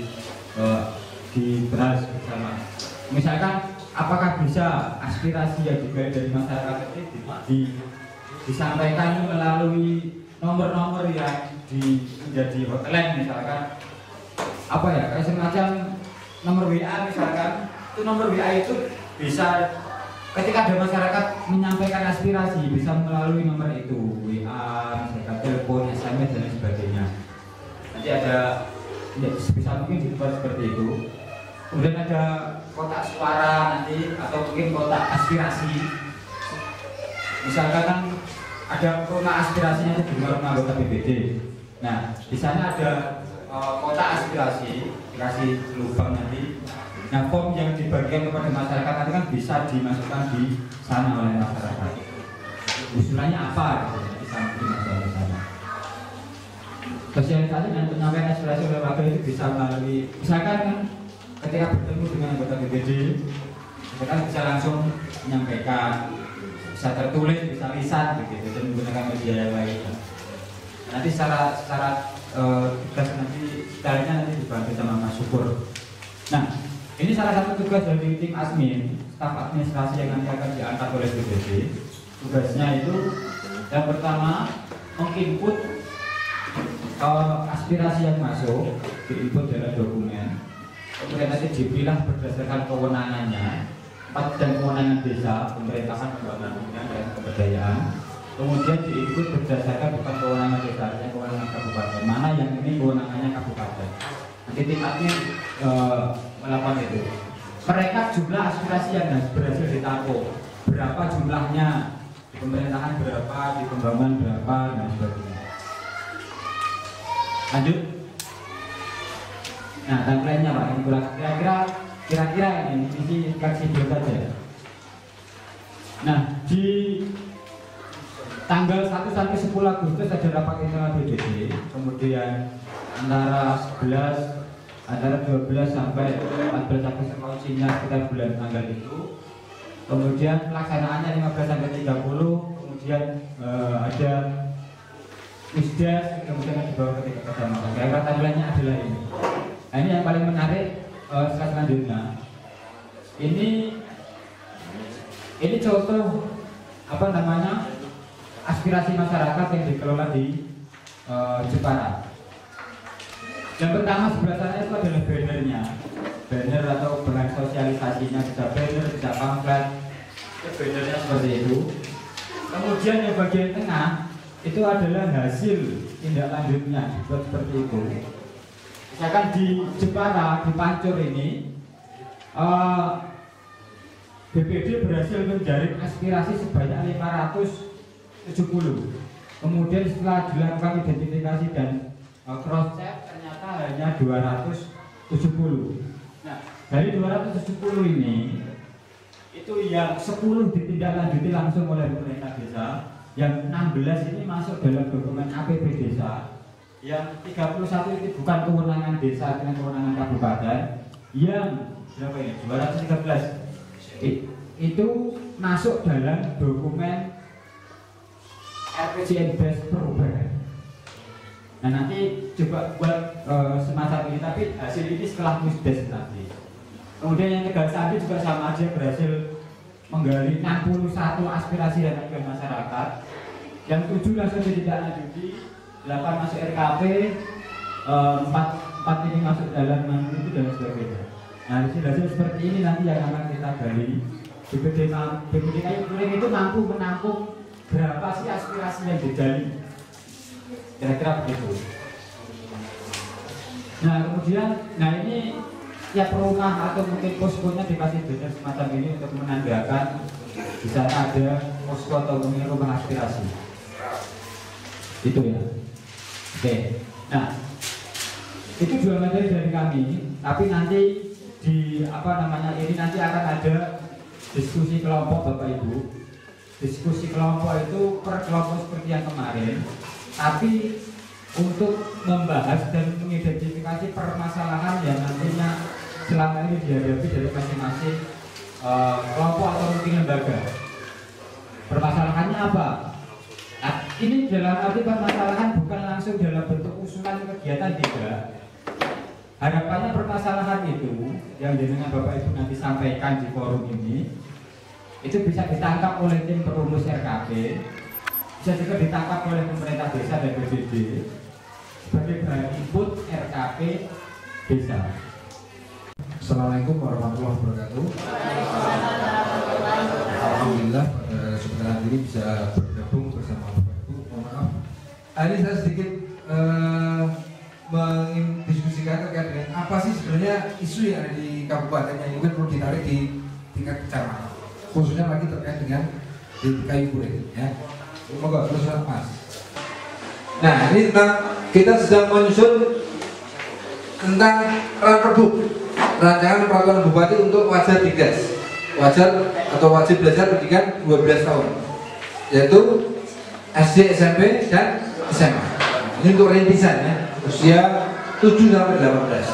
S2: dibahas bersama. Misalkan apakah bisa aspirasi yang digali dari masyarakat itu disampaikan melalui nomor-nomor yang menjadi hotline misalkan, apa ya, kayak semacam nomor WA misalkan. Itu nomor WA itu bisa ketika ada masyarakat menyampaikan aspirasi bisa melalui nomor itu, WA, misalkan telepon, SMS dan sebagainya. Nanti ada ya, bisa mungkin di tempat seperti itu. Kemudian ada kotak suara nanti atau mungkin kotak aspirasi. Misalkan kan ada kotak aspirasinya di rumah anggota BPD. Nah di sana ada kotak aspirasi, dikasih lubang nanti. Nah, form yang dibagikan kepada masyarakat nanti kan bisa dimasukkan di sana oleh masyarakat. Usulannya apa? Nanti sampai dimasukkan di sana. Sosialisasi dan penyampaian aspirasi oleh warga itu bisa melalui, misalkan kan, ketika bertemu dengan anggota BPD, misalkan bisa langsung menyampaikan, bisa tertulis, bisa lisan, begitu, dan menggunakan media yang lain. Nanti secara tugas nanti sekalinya nanti dibantu sama Mas Syukur. Nah, ini salah satu tugas dari tim admin, staf administrasi yang nanti akan diangkat oleh BPD. Tugasnya itu yang pertama menginput aspirasi yang masuk, diinput dalam dokumen. Kemudian nanti dipilah berdasarkan kewenangannya, dan kewenangan desa, pemerintahan, pembangunan dan pemberdayaan. Kemudian diinput berdasarkan bukan kewenangan desa, yang kewenangan kabupaten. Mana yang ini kewenangannya kabupaten. Nanti tim admin melakukan itu. Mereka jumlah aspirasi yang berhasil ditampung, berapa jumlahnya, di pemerintahan berapa, di pembangunan berapa, dan sebagainya. Lanjut. Nah, timeline-nya Pak, ini kira-kira ini fleksibel saja. Nah, di tanggal 1 sampai 10 Agustus ada rapat internal BPD, kemudian antara 12 sampai 14 Agustus launchingnya sekitar bulan tanggal itu. Kemudian pelaksanaannya 15 sampai 30, kemudian ada Pusdes, kemudian dibawa ke tingkat kecamatan. Kira-kira timeline-nya adalah ini. Nah, ini yang paling menarik slide selanjutnya. Ini contoh apa namanya aspirasi masyarakat yang dikelola di Jepara. Yang pertama sebelah sana itu adalah banner atau bahan sosialisasinya, bisa banner, bisa pamflet, bannernya seperti itu. Kemudian yang bagian tengah itu adalah hasil tindak lanjutnya dibuat seperti itu. Misalkan di Jepara, di Pancur ini BPD berhasil menjaring aspirasi sebanyak 570. Kemudian setelah dilakukan identifikasi dan cross check ternyata hanya 270. Nah, dari 270 ini itu yang 10 ditindaklanjuti langsung oleh pemerintah desa, yang 16 ini masuk dalam dokumen APB desa, yang 31 itu bukan kewenangan desa dengan kewenangan kabupaten, yang berapa ini? 213 itu masuk dalam dokumen RPJMDes perubahan. Nah nanti coba buat semacam ini, tapi hasil ini setelah musdes nanti. Kemudian yang Tegal Sandi juga sama aja, berhasil menggali 61 aspirasi dan aduan masyarakat. Yang 7 langsung ditindaklanjuti, 8 masuk RKP, 4 ini masuk dalam itu dan sebagainya. Nah hasil seperti ini nanti yang akan kita gali. BPD Kayu Kuring itu mampu menampung berapa sih aspirasi yang digali, kira-kira begitu. Nah kemudian, ini tiap rumah atau mungkin poskonya dikasih banner semacam ini untuk menandakan di sana ada posko atau mungkin rumah aspirasi. Itu ya. Oke. Nah itu 2 materi dari kami, tapi nanti di ini nanti akan ada diskusi kelompok Bapak Ibu. Diskusi kelompok itu per kelompok seperti yang kemarin, tapi untuk membahas dan mengidentifikasi permasalahan yang nantinya selama ini dihadapi dari masing-masing kelompok atau mungkin lembaga. Permasalahannya apa? Nah, ini dalam arti permasalahan bukan langsung dalam bentuk usulan kegiatan, tidak. Harapannya permasalahan itu yang dengan Bapak Ibu nanti sampaikan di forum ini itu bisa ditangkap oleh tim perumus RKP, bisa juga ditangkap oleh pemerintah desa dan BPD sebagai bahan input RKP desa.
S5: Assalamualaikum warahmatullahi wabarakatuh. Alhamdulillah sebentar ini bisa bergabung bersama Bapak Ibu. Mohon maaf. Ini saya sedikit mendiskusikan terkait dengan apa sih sebenarnya isu yang ada di kabupaten yang mungkin perlu ditarik di tingkat kecamatan, khususnya lagi terkait dengan di Kayu Kuring ya. Semoga terus Mas. Nah ini tentang kita sedang menyusun tentang Ranperbuk, rancangan peraturan bupati untuk wajar digas, wajar atau wajib belajar pendidikan 12 tahun, yaitu SD, SMP dan SMA. Ini untuk rintisan ya, usia 7 sampai 18.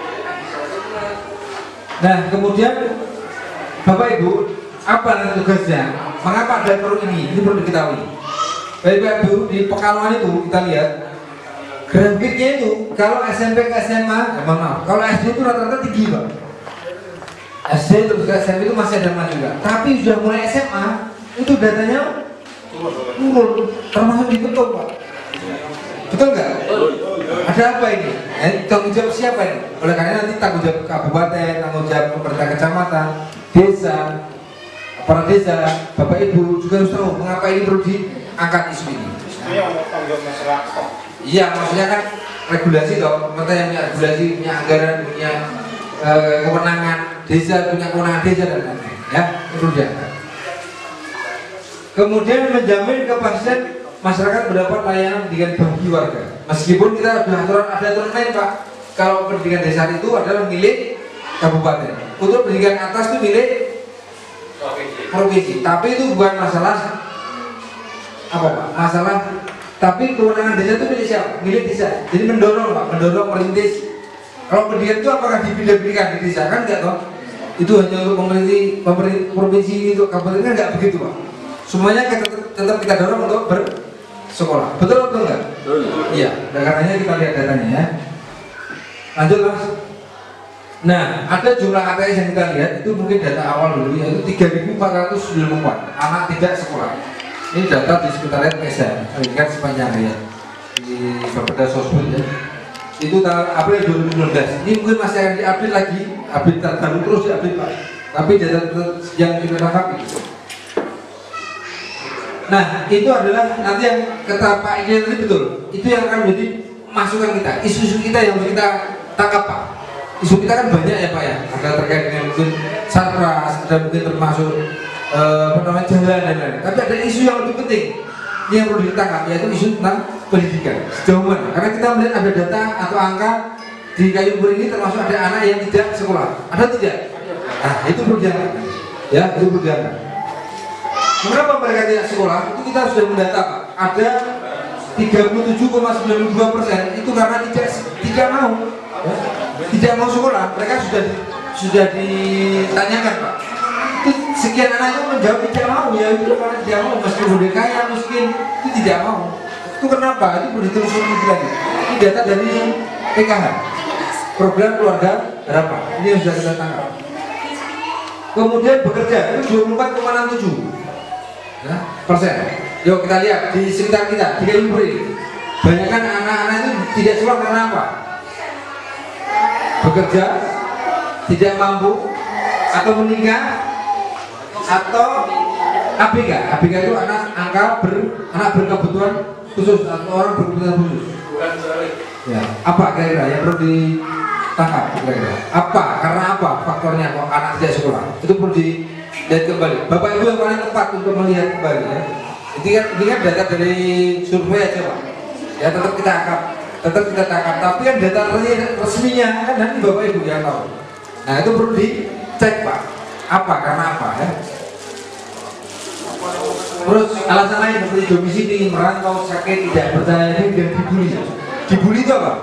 S5: Nah kemudian Bapak Ibu, apa nanti tugasnya? Mengapa ada forum ini? Ini perlu diketahui. Bapak Ibu, di Pekalongan itu kita lihat grafiknya itu kalau SMP ke SMA, kalau SD itu rata-rata tinggi Pak. SD terus ke SMP itu masih ada mas juga. Tapi sudah mulai SMA itu datanya turun, termasuk di Betul Pak. Betul nggak? Ada apa ini? Tanggung jawab siapa ini? Oleh karena nanti tanggung jawab kabupaten, tanggung jawab pemerintah kecamatan, desa, para desa, Bapak Ibu juga harus tahu mengapa ini perlu diangkat isu ini. Iya, maksudnya kan regulasi toh, pemerintah yang punya regulasi, punya anggaran, punya kewenangan desa, punya kewenangan desa dan lain-lain. Ya, perlu diangkat. Kemudian menjamin kepastian masyarakat mendapat layanan pendidikan bagi warga. Meskipun kita sudah ada aturan lain Pak, kalau pendidikan desa itu adalah milik kabupaten. Untuk pendidikan atas itu milik provinsi. Tapi itu bukan masalah apa Pak? Masalah tapi kewenangan desa itu milik siapa? Milik desa. Jadi mendorong Pak, mendorong merintis. Kalau pendidikan itu apakah dipindah-pindah di desa kan enggak toh? Itu hanya untuk pemerintah provinsi, untuk kabupaten kan enggak begitu Pak. Semuanya tetap kita dorong untuk bersekolah. Betul atau enggak? Betul. Iya, dan karenanya kita lihat datanya ya. Lanjut Mas. Nah, ada jumlah ATS yang kita lihat itu mungkin data awal dulu yaitu 3.494 anak tidak sekolah. Ini data di sekretariat PSDA, kan sepanjang hari ya di Bapeda Sosbud ya. Itu tanggal April 2019. Ini mungkin masih akan diupdate lagi, update terbaru terus diupdate Pak. Tapi data yang kita tangkap itu. Nah, itu adalah nanti yang kata Pak ini nanti betul. Itu yang akan menjadi masukan kita, isu-isu kita yang harus kita tangkap Pak. Isu kita kan banyak ya Pak ya, ada terkait dengan mungkin satras, ada mungkin termasuk jalan dan lain-lain. Tapi ada isu yang lebih penting yang perlu ditangkap, yaitu isu tentang pendidikan. Sejauh mana? Karena kita melihat ada data atau angka di Kayu Bur ini termasuk ada anak yang tidak sekolah. Ada tidak? Nah, itu perlu diangkat. Ya, itu perlu diangkat. Kenapa mereka tidak sekolah? Itu kita sudah mendata Pak. Ada 37,92% itu karena tidak mau. Ya, tidak mau sekolah. Mereka sudah ditanyakan Pak. Itu sekian anak itu menjawab tidak mau, ya itu karena tidak mau, meskipun udah kaya miskin itu tidak mau. Itu kenapa? Itu perlu ditelusuri lagi. Ini data dari PKH, Program Keluarga Harapan. Ini yang sudah kita tangkap. Kemudian bekerja itu 24,67 ya, persen. Yuk kita lihat di sekitar kita di Kayu Bur ini. Banyakkan anak-anak itu tidak sekolah karena apa? Bekerja, tidak mampu, atau menikah, atau ABK. ABK itu anak berkebutuhan khusus atau orang berkebutuhan khusus. Ya, apa kira-kira yang perlu ditangkap kira-kira? Apa? Karena apa faktornya kok anak tidak sekolah? Itu perlu dilihat kembali. Bapak Ibu yang paling tepat untuk melihat kembali ya. Ini kan data dari survei aja Pak. Ya tetap kita tangkap. Tapi kan data resminya kan nanti Bapak Ibu yang tahu. Nah itu perlu dicek Pak. Apa? Karena apa ya? Terus alasan lain seperti domisili, merantau, sakit, tidak percaya diri dan dibully. Dibully itu apa?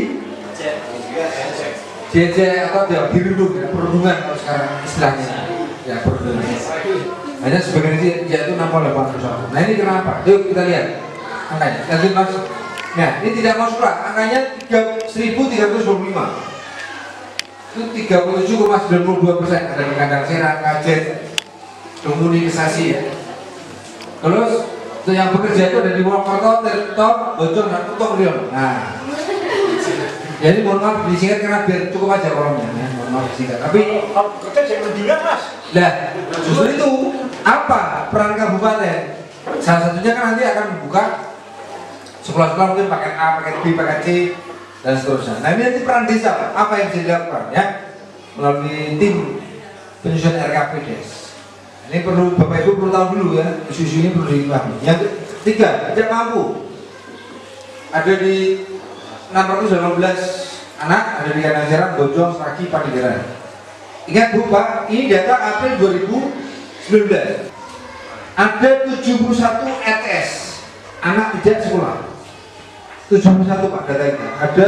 S5: JJ atau dirundung, perundungan kalau sekarang istilahnya. Ya perundungan. Hanya sebagian yaitu 6,81. Nah ini kenapa? Yuk kita lihat angkanya. Lanjut Mas. Nah ini tidak mau sekolah. Angkanya 1.325. Itu 37,92%. Ada di kandang Serang, Kajen, komunikasi ya. Terus untuk yang bekerja itu ada di Purwokerto, Tirto, Bojong, dan Kutok Rion. Nah, jadi mohon maaf disingkat karena biar cukup aja kolomnya. Ya. Mohon maaf disingkat. Tapi
S3: kerja saya mendingan Mas.
S5: Nah, justru itu apa peran kabupaten? Salah satunya kan nanti akan membuka sekolah-sekolah mungkin paket A, paket B, paket C dan seterusnya. Nah ini nanti peran desa apa yang bisa dilakukan ya melalui tim penyusun RKP Des. Ini perlu Bapak Ibu perlu tahu dulu ya, isu-isu ini perlu dipahami. Yang ketiga, tidak mampu. Ada di 618 anak, ada di Kandang Serang, Bojong, Sragi, Pandigeran. Ingat Bu Pak, ini data April 2019. Ada 71 ETS anak tidak sekolah. 71 Pak data kita. Ada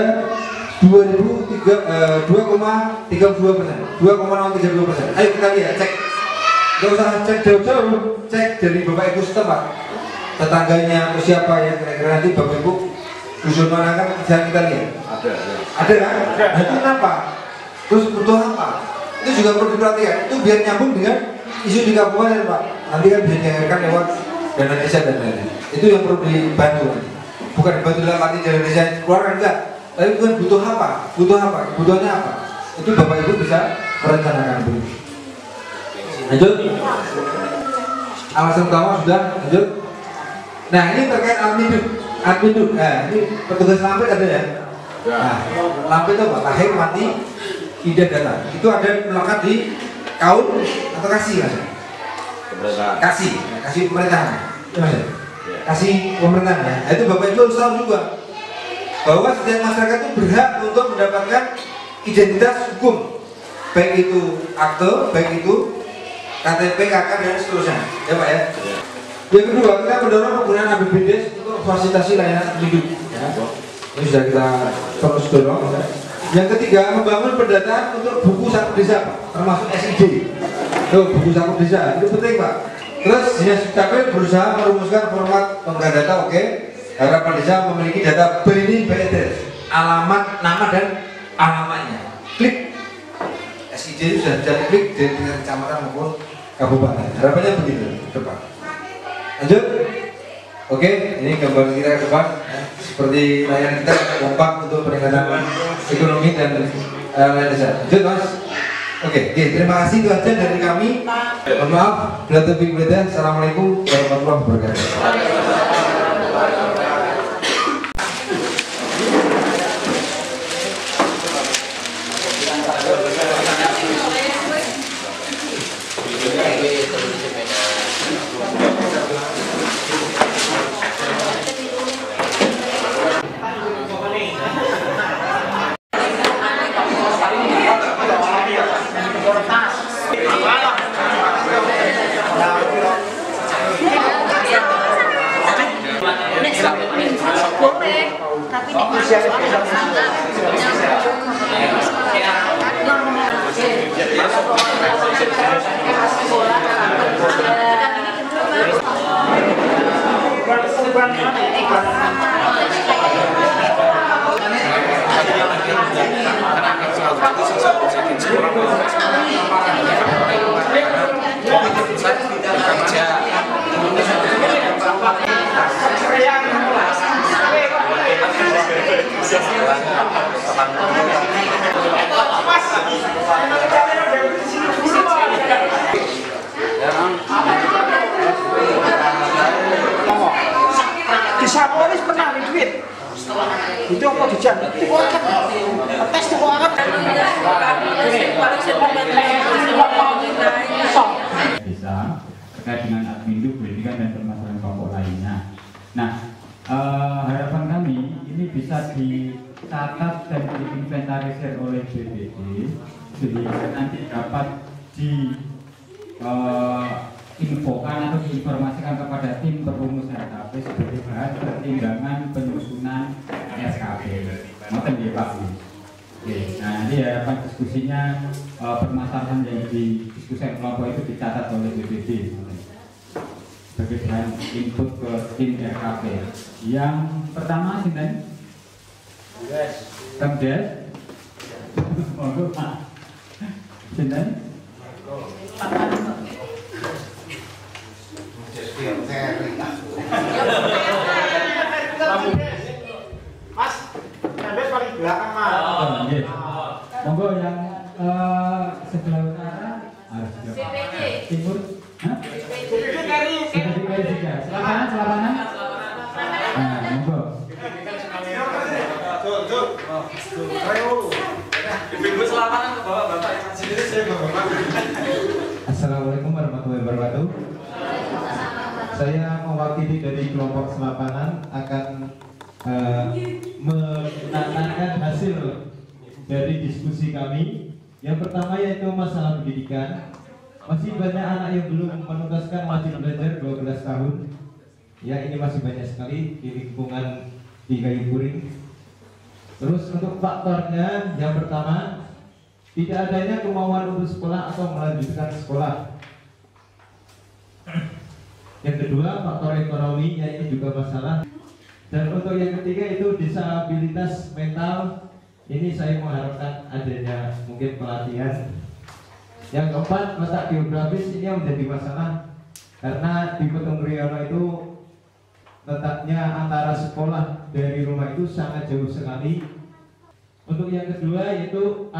S5: 2,32%, 2,032%. Ayo kita lihat, cek. Gak usah cek jauh-jauh, cek dari Bapak Ibu setempat, tetangganya atau siapa yang kira-kira nanti Bapak Ibu dusun mana kan bisa kita lihat. Ada kan? Nah itu kenapa? Terus butuh apa? Itu juga perlu diperhatikan. Itu biar nyambung dengan isu di kabupaten Pak. Nanti kan bisa dianggarkan lewat dana desa dan lain-lain. Itu yang perlu dibantu. Bukan dibantu dalam arti dana desa keluarkan enggak. Tapi bukan butuh apa? Butuh apa? Kebutuhannya apa? Itu Bapak Ibu bisa merencanakan dulu. Lanjut. Alasan utama sudah lanjut. Nah ini terkait admin. Nah ini petugas lampe ada ya. Nah lampe itu apa? Lahir, mati, tidak datang. Itu ada melekat di kaun atau kasih mas? Kasih pemerintahan. Kasih pemerintahan ya. Nah, itu Bapak Ibu harus tahu juga bahwa setiap masyarakat itu berhak untuk mendapatkan identitas hukum, baik itu akte, baik itu KTP, KK dan seterusnya, ya Pak ya. Yang kedua, kita mendorong penggunaan APBD untuk fasilitasi layanan hidup. Ya. Ini sudah kita terus dorong. Yang ketiga, membangun pendataan untuk buku saku desa, termasuk SID. Buku saku desa itu penting Pak. Terus Dinas Dukcapil berusaha merumuskan format pengguna data. Oke. Harapan desa memiliki data BNI BNT, alamat, nama dan alamatnya. Klik sini sudah jadi klik dari tingkat kecamatan maupun kabupaten. Harapannya begitu ke depan. Lanjut. Oke, ini gambar kita ke depan. Seperti layanan kita kompak untuk peningkatan ekonomi dan lain desa. Lanjut Mas. Oke, terima kasih itu aja dari kami. Mohon maaf, bila topik beda. Assalamualaikum warahmatullahi wabarakatuh.
S6: Boleh, tapi
S3: di Sapolis pernah nih duit itu apa dijan tes tuh orang
S2: bisa terkait dengan admin pendidikan dan permasalahan kelompok lainnya. Nah, harapan kami ini bisa dicatat dan diinventarisir oleh BPD sehingga nanti dapat infokan atau diinformasikan kepada tim perumus RKP sebagai bahan pertimbangan penyusunan SKP. Ngoten nggih Pak. Oke, nah nanti harapan diskusinya permasalahan yang didiskusikan kelompok itu dicatat oleh BPD sebagai bahan input ke tim RKP. Yang pertama sinten? Kang Des. Monggo Pak. Sinten?
S3: Mas, sampai paling belakang Mas.
S2: Monggo yang sebelah utara harus timur. Hah? Dari juga. Selatan. Nah, monggo.
S7: Assalamualaikum warahmatullahi wabarakatuh. Saya mewakili dari kelompok Selapanan akan menanyakan hasil dari diskusi kami. Yang pertama yaitu masalah pendidikan. Masih banyak anak yang belum menuntaskan wajib belajar 12 tahun. Ya, ini masih banyak sekali di lingkungan di Kayu Kuring. Terus untuk faktornya, yang pertama, tidak adanya kemauan untuk sekolah atau melanjutkan sekolah. Yang kedua, faktor ekonomi, ya ini juga masalah. Dan untuk yang ketiga itu disabilitas mental. Ini saya mengharapkan adanya mungkin pelatihan. Yang keempat, letak geografis ini yang menjadi masalah karena di Petung Riono itu letaknya antara sekolah dari rumah itu sangat jauh sekali. Untuk yang kedua yaitu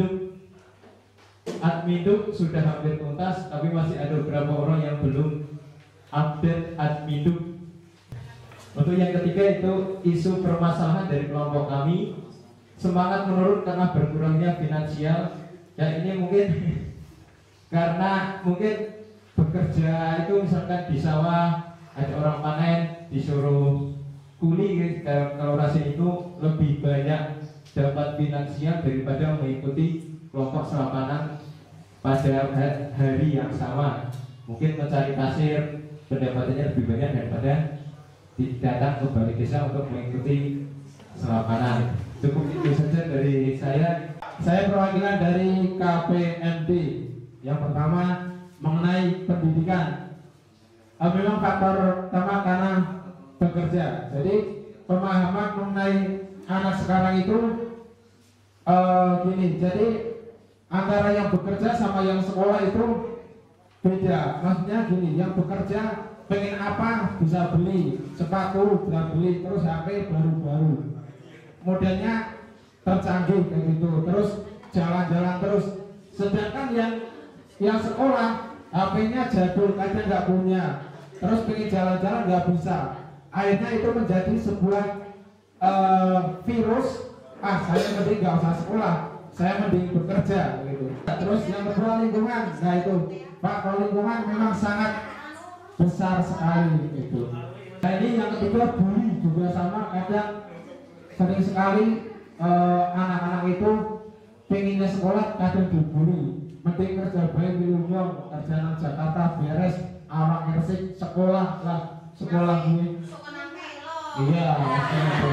S7: adminduk sudah hampir tuntas, tapi masih ada beberapa orang yang belum update adminduk. Untuk yang ketiga itu isu permasalahan dari kelompok kami, semangat menurun karena berkurangnya finansial. Ya ini mungkin karena mungkin bekerja itu misalkan di sawah ada orang panen disuruh kuli, kalau rasanya itu lebih banyak dapat finansial daripada mengikuti kelompok Selapanan pada hari yang sama. Mungkin mencari kasir pendapatannya lebih banyak daripada datang ke balai desa untuk mengikuti Selapanan. Cukup itu saja dari saya. Saya perwakilan dari KPMD. Yang pertama mengenai pendidikan. Memang faktor pertama karena bekerja. Jadi pemahaman mengenai anak sekarang itu gini. Jadi
S8: antara yang bekerja sama yang sekolah itu beda. Maksudnya gini, yang bekerja pengen apa bisa beli, sepatu bisa beli, terus HP baru-baru, modelnya tercanggih kayak gitu, terus jalan-jalan terus. Sedangkan yang sekolah HP-nya jadul, kadang nggak punya, terus pengen jalan-jalan nggak bisa. Akhirnya itu menjadi sebuah virus. Saya mending nggak usah sekolah, saya mending bekerja gitu. Terus yang kedua lingkungan. Nah itu Pak, kalau lingkungan memang sangat besar sekali gitu. Nah ini yang ketiga, bully juga sama. Kadang sering sekali anak-anak itu pengennya sekolah, kadang dibully. Mending kerja baik di Lumjong, kerja nang Jakarta beres, awak ngersik sekolah lah, sekolah gue. Iya, itu.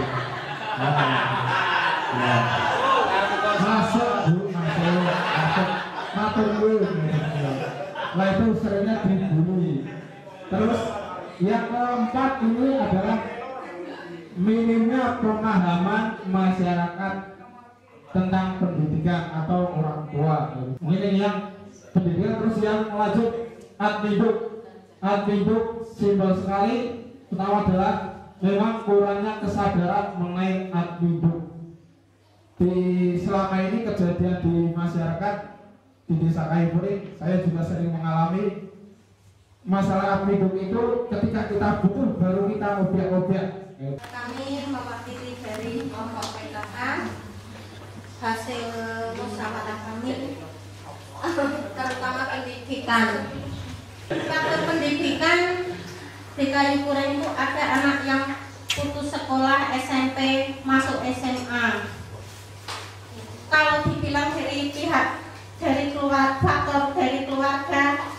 S8: Masuk bu, masuk gue. Nah itu seringnya dibully. Terus yang keempat ini adalah minimnya pemahaman masyarakat tentang pendidikan atau orang tua. Ini yang pendidikan. Terus yang lanjut adminduk simbol sekali. Pertama adalah memang kurangnya kesadaran mengenai adminduk. Selama ini kejadian di masyarakat di desa Kayupuri, saya juga sering mengalami masalah adminduk itu. Ketika kita butuh baru kita obyek-obyek.
S6: Kami mewakili dari kelompok PKK. Hasil musyawarah kami terutama pendidikan. Faktor pendidikan di Kayupuri itu ada anak yang putus sekolah SMP masuk SMA. Kalau dibilang dari pihak dari keluarga, faktor dari keluarga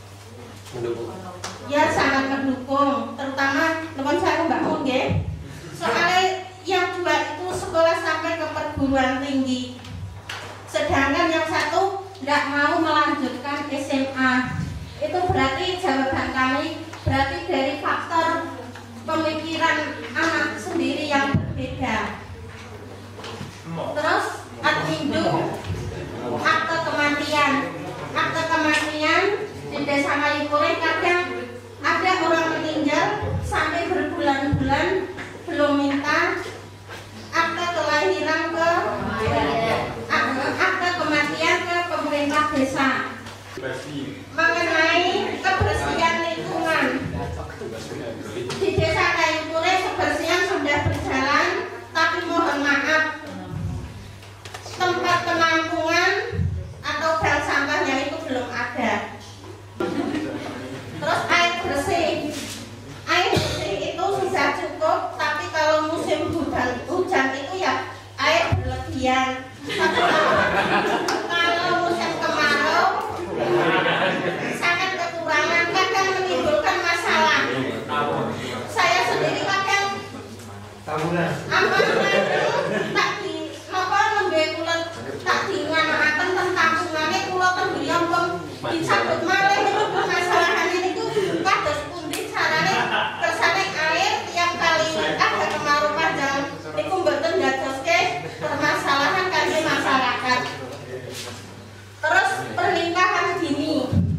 S6: ya sangat mendukung, terutama teman saya Mbak Mungge. Soalnya yang dua itu sekolah sampai ke perguruan tinggi, sedangkan yang satu tidak mau melanjutkan SMA. Itu berarti jawaban kami berarti dari faktor pemikiran anak sendiri yang berbeda. Terus adminduk, akte kematian di desa Kayupuri kadang ada orang meninggal sampai berbulan-bulan belum minta akte kelahiran akte kematian ke pemerintah desa. Mengenai kebersihan lingkungan di desa Kayupuri, kebersihan sudah berjalan, tapi mohon maaf tempat penampungan atau bank sampahnya itu belum ada. Terus air bersih itu sudah cukup, tapi kalau musim hujan itu ya air berlebihan. Tapi kalau musim kemarau sangat kekurangan, kadang menimbulkan masalah. Saya sendiri kadang tak di nembe kula tak diwanakaken teng tampungane kula teng Griyong dicabut malih niku permasalahan niku kados pundi carane kersane air tiap kali ada kemarau panjang niku mboten ndadoske permasalahan kangge masyarakat. Terus pernikahan dini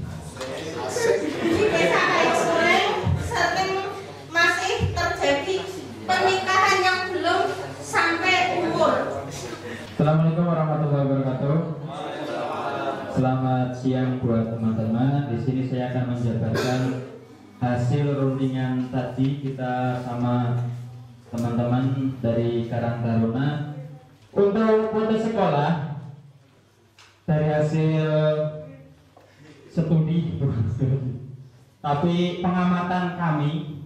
S6: di desa Kayupuri sering masih terjadi pernikahan yang belum sampai umur.
S2: Assalamualaikum warahmatullahi wabarakatuh. Selamat siang buat teman-teman. Di sini saya akan menjabarkan hasil rundingan tadi kita sama teman-teman dari Karang Taruna untuk putus sekolah. Dari hasil studi, tapi pengamatan kami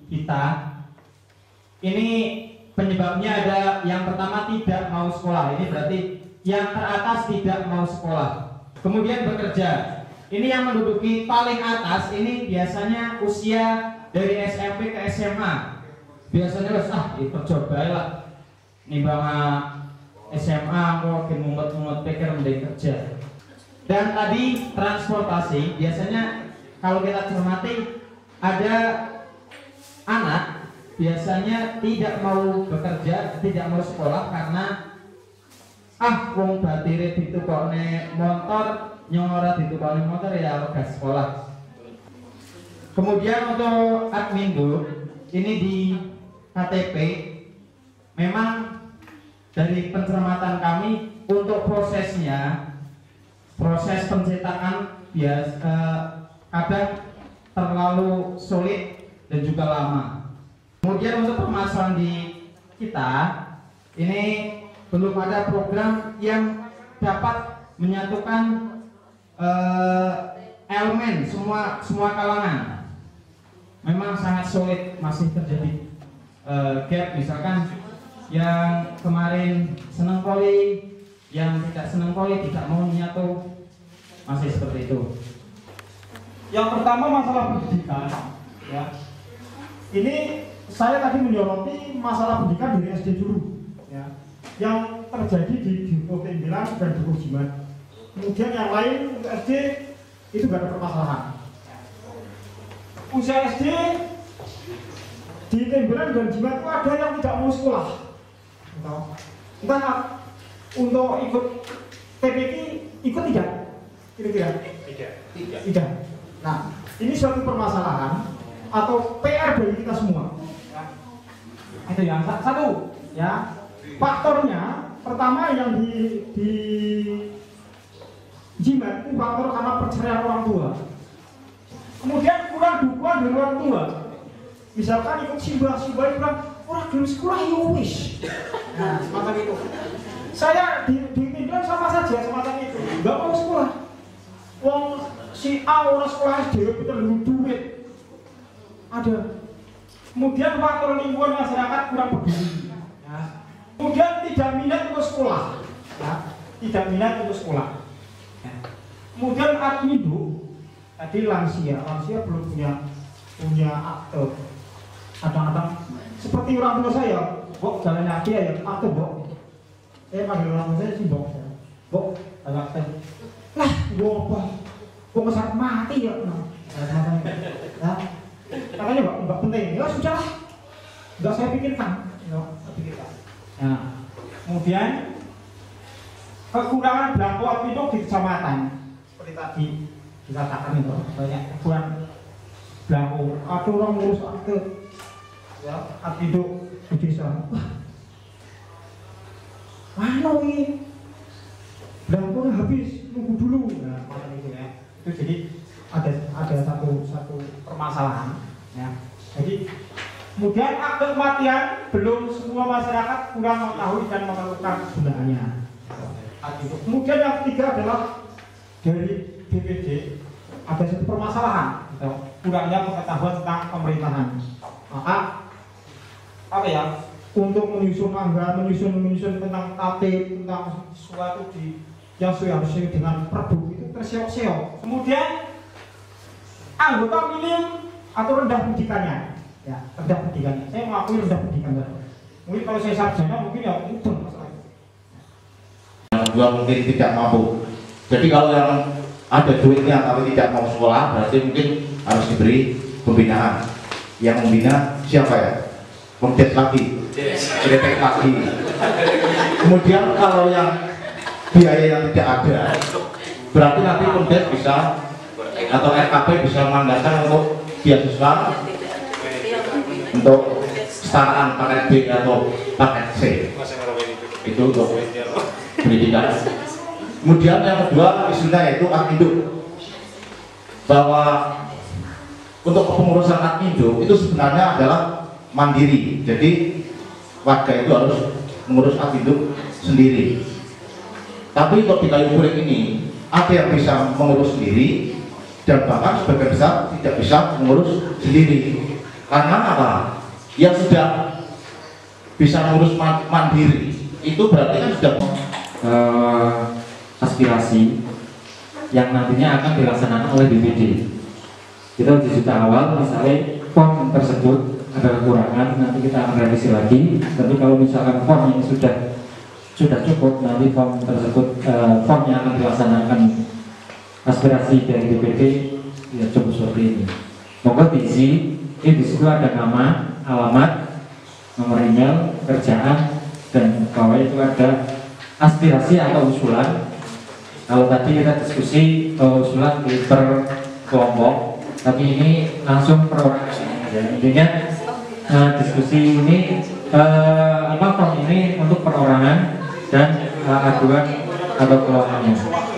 S2: ini penyebabnya ada yang pertama tidak mau sekolah. Ini berarti yang teratas tidak mau sekolah. Kemudian bekerja. Ini yang menduduki paling atas ini biasanya usia dari SMP ke SMA. Biasanya kerja bae lah. Nimbang SMA mau mumet-mumet pikir mending kerja. Dan tadi transportasi biasanya kalau kita cermati ada anak biasanya tidak mau bekerja, tidak mau sekolah karena wong batire ditukokne motor, nyora ditukokne motor ya gas sekolah. Kemudian untuk admindu ini di KTP memang dari pencermatan kami untuk prosesnya, proses pencetakan biasa kadang terlalu sulit dan juga lama. Kemudian untuk permasalahan di kita ini belum ada program yang dapat menyatukan elemen semua kalangan. Memang sangat sulit, masih terjadi gap, misalkan yang kemarin senang poli, yang tidak senang poli tidak mau menyatu, masih seperti itu.
S3: Yang pertama masalah pendidikan, ya. Ini saya tadi menyoroti masalah pendidikan dari SD dulu, ya. Yang terjadi di Dukuh Timbilan dan Dukuh Jimat. Kemudian yang lain untuk SD itu gak ada permasalahan. Usia SD di Timbilan dan Jimat itu ada yang tidak mau sekolah, entah untuk ikut TPK ikut tidak, kira-kira tidak. Nah, ini suatu permasalahan atau PR bagi kita semua. Itu yang satu, ya. Faktornya pertama yang di Jimat itu faktor karena perceraian orang tua. Kemudian kurang dukungan dari orang tua. Misalkan ikut simbah kurang orang belum sekolah ya wis. Nah, semacam itu. Saya di Timbilan sama saja semacam itu. Enggak mau sekolah. Wong si A orang sekolah SD kita dulu duit. Ada. Kemudian faktor lingkungan masyarakat kurang peduli. Ya. Kemudian tidak minat untuk sekolah. Ya. Tidak minat untuk sekolah. Ya. Kemudian admindu tadi lansia belum punya akte. Kadang-kadang seperti orang tua saya, Bok jalan kaki ya, akte Bok. Saya panggil orang tua saya sih Bok, akte. Lah, gua apa? Gua ngesat mati ya, nah. Katanya enggak penting. Ya sudah lah. Enggak saya pikirkan. Nah, kemudian kekurangan belangko admindu di kecamatan. Seperti tadi dikatakan itu banyak kekurangan belangko. Ada orang ngurus akte. Ya, admindu di desa. Mana ini? Belangko habis, nunggu dulu. Nah, macam itu ya. Itu jadi ada satu permasalahan ya. Jadi kemudian akte kematian belum semua masyarakat kurang mengetahui dan mengeluhkan gunanya. Kemudian yang ketiga adalah dari BPD ada satu permasalahan gitu. Kurangnya pengetahuan tentang pemerintahan. Maka apa ya, untuk menyusun anggaran, menyusun tentang tatip, tentang sesuatu yang sesuai dengan perbu itu terseok-seok. Kemudian anggota minim atau rendah pendidikannya, ya rendah pendidikannya. Saya mengakui rendah pendidikan. Mungkin kalau saya sarjana mungkin ya mudah masalahnya.
S9: Yang kedua mungkin tidak mampu. Jadi kalau yang ada duitnya tapi tidak mau sekolah, berarti mungkin harus diberi pembinaan. Yang membina siapa ya? Komdes lagi, kretek lagi. Kemudian kalau yang biaya yang tidak ada, berarti nanti komdes bisa atau RKP bisa menganggarkan untuk beasiswa untuk kesetaraan paket B atau paket C. Itu untuk pendidikan. Kemudian yang kedua isunya yaitu admindu, bahwa untuk pengurusan admindu itu sebenarnya adalah mandiri. Jadi warga itu harus mengurus admindu sendiri. Tapi untuk di Kayu Kuring ini ada yang bisa mengurus sendiri dan bahkan sebagian besar tidak bisa mengurus sendiri. Karena apa? Yang sudah bisa mengurus mandiri itu berarti kan sudah aspirasi yang nantinya akan dilaksanakan oleh BPD. Kita di juta awal misalnya form tersebut ada kekurangan, nanti kita akan revisi lagi. Tapi kalau misalkan form yang sudah cukup, nanti form tersebut form yang akan dilaksanakan aspirasi dari BPD ya cukup seperti ini. Monggo diisi. Di situ ada nama, alamat, nomor email, kerjaan, dan bawah itu ada
S7: aspirasi atau usulan. Kalau tadi kita diskusi usulan di per kelompok, tapi ini langsung perorangan. Ya, intinya diskusi ini form ini untuk perorangan dan aduan atau keluhannya.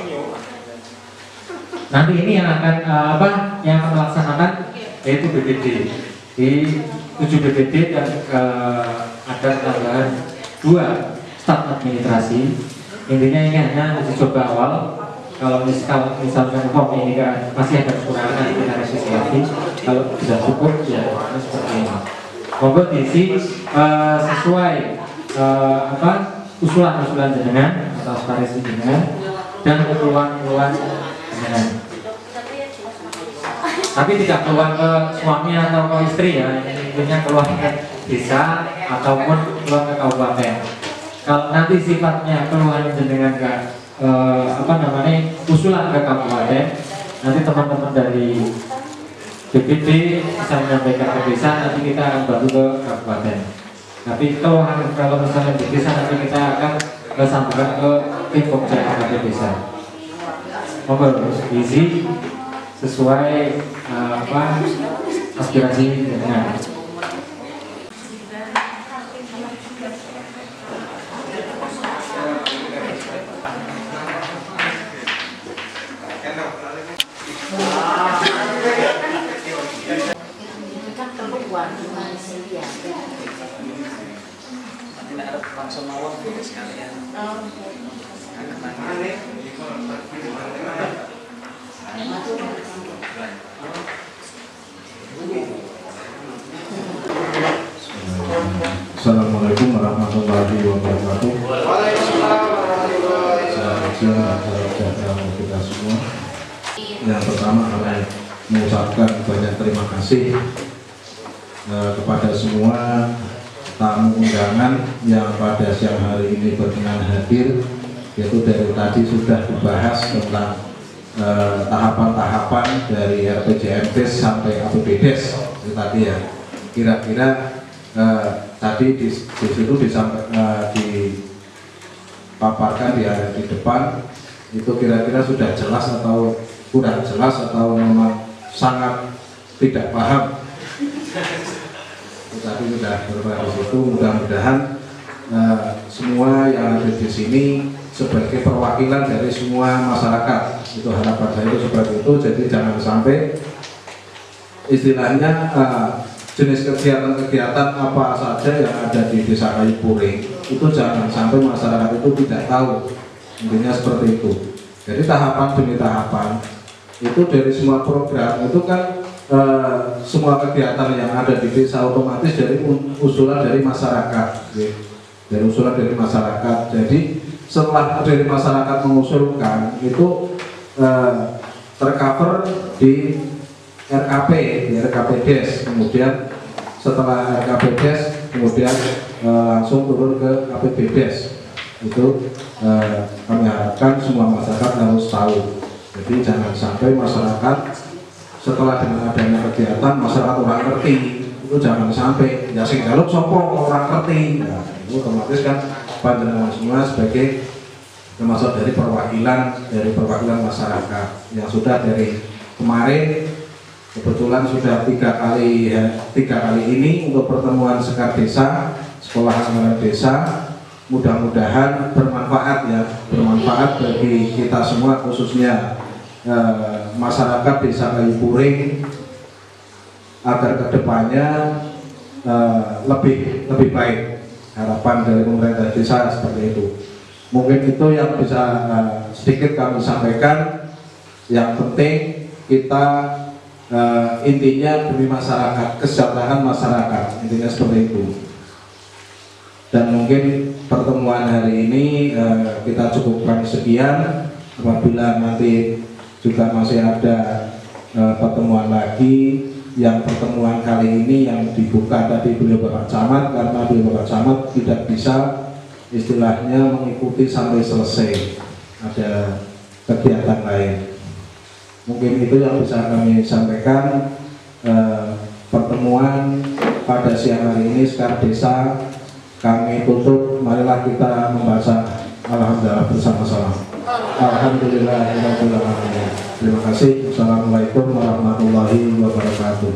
S7: Nanti ini yang akan yang akan melaksanakan yaitu BPD di 7 BPD dan ada tambahan 2 staf administrasi. Intinya ini hanya uji coba awal. Kalau misalkan form ini kan masih ada kekurangan, kita revisi lagi. Kalau sudah cukup ya seperti ini. Monggo diisi sesuai usulan-usulan jenengan atau aspirasi jenengan dan keluhan-keluhan jenengan. Tapi tidak keluhan ke suami atau ke istri ya, intinya keluhan ke desa ataupun keluhan ke kabupaten. Kalau nanti sifatnya keluhan jenengan ke usulan ke kabupaten, nanti teman-teman dari BPD bisa menyampaikan ke desa, nanti kita akan bantu ke kabupaten. Tapi kalau misalnya di desa, nanti kita akan sambungkan ke tim Pokja di desa. Monggo diisi sesuai aspirasi jenengan.
S4: Langsung mawon sekalian.
S10: Assalamualaikum warahmatullahi wabarakatuh.
S4: Waalaikumsalam warahmatullahi
S10: wabarakatuh. Kita semua. Yang pertama kami mengucapkan banyak terima kasih kepada semua tamu undangan yang pada siang hari ini berkenan hadir. Yaitu dari tadi sudah dibahas tentang tahapan-tahapan dari RPJMDes sampai APBDes itu tadi ya. Kira-kira tadi di situ dipaparkan di depan itu kira-kira sudah jelas atau kurang jelas atau memang sangat tidak paham. Tadi sudah berbahas di situ. Mudah-mudahan semua yang ada di sini sebagai perwakilan dari semua masyarakat, itu harapan saya itu seperti itu. Jadi jangan sampai istilahnya jenis kegiatan-kegiatan apa saja yang ada di Desa Kayu Puring itu jangan sampai masyarakat itu tidak tahu. Intinya seperti itu. Jadi tahapan demi tahapan itu dari semua program itu kan semua kegiatan yang ada di desa otomatis dari usulan dari masyarakat, dari usulan dari masyarakat. Jadi setelah dari masyarakat mengusulkan itu tercover di RKP, di RKPDes, kemudian setelah RKPDes kemudian langsung turun ke APBDes. Itu kami harapkan semua masyarakat harus tahu. Jadi jangan sampai masyarakat setelah dengan adanya kegiatan masyarakat orang ngerti, itu jangan sampai ya sing jaluk sopo orang ngerti. Nah, itu otomatis kan panjenengan semua sebagai termasuk dari perwakilan masyarakat yang sudah dari kemarin kebetulan sudah tiga kali ini untuk pertemuan sekar desa, sekolah anggaran desa. Mudah-mudahan bermanfaat ya, bermanfaat bagi kita semua khususnya masyarakat Desa Kayu Puring agar kedepannya lebih baik. Harapan dari pemerintah desa seperti itu. Mungkin itu yang bisa sedikit kami sampaikan. Yang penting kita intinya demi masyarakat, kesejahteraan masyarakat, intinya seperti itu. Dan mungkin pertemuan hari ini kita cukupkan sekian. Apabila nanti juga masih ada pertemuan lagi, yang pertemuan kali ini yang dibuka tadi beliau Bapak Camat, karena beliau Bapak Camat tidak bisa istilahnya mengikuti sampai selesai, ada kegiatan lain. Mungkin itu yang bisa kami sampaikan. Pertemuan pada siang hari ini sekar desa kami tutup. Marilah kita membaca Alhamdulillah bersama-sama. Alhamdulillah. Terima kasih. Assalamualaikum warahmatullahi wabarakatuh.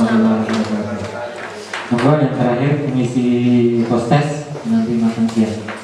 S2: Monggo yang terakhir mengisi hostess nanti makan siang.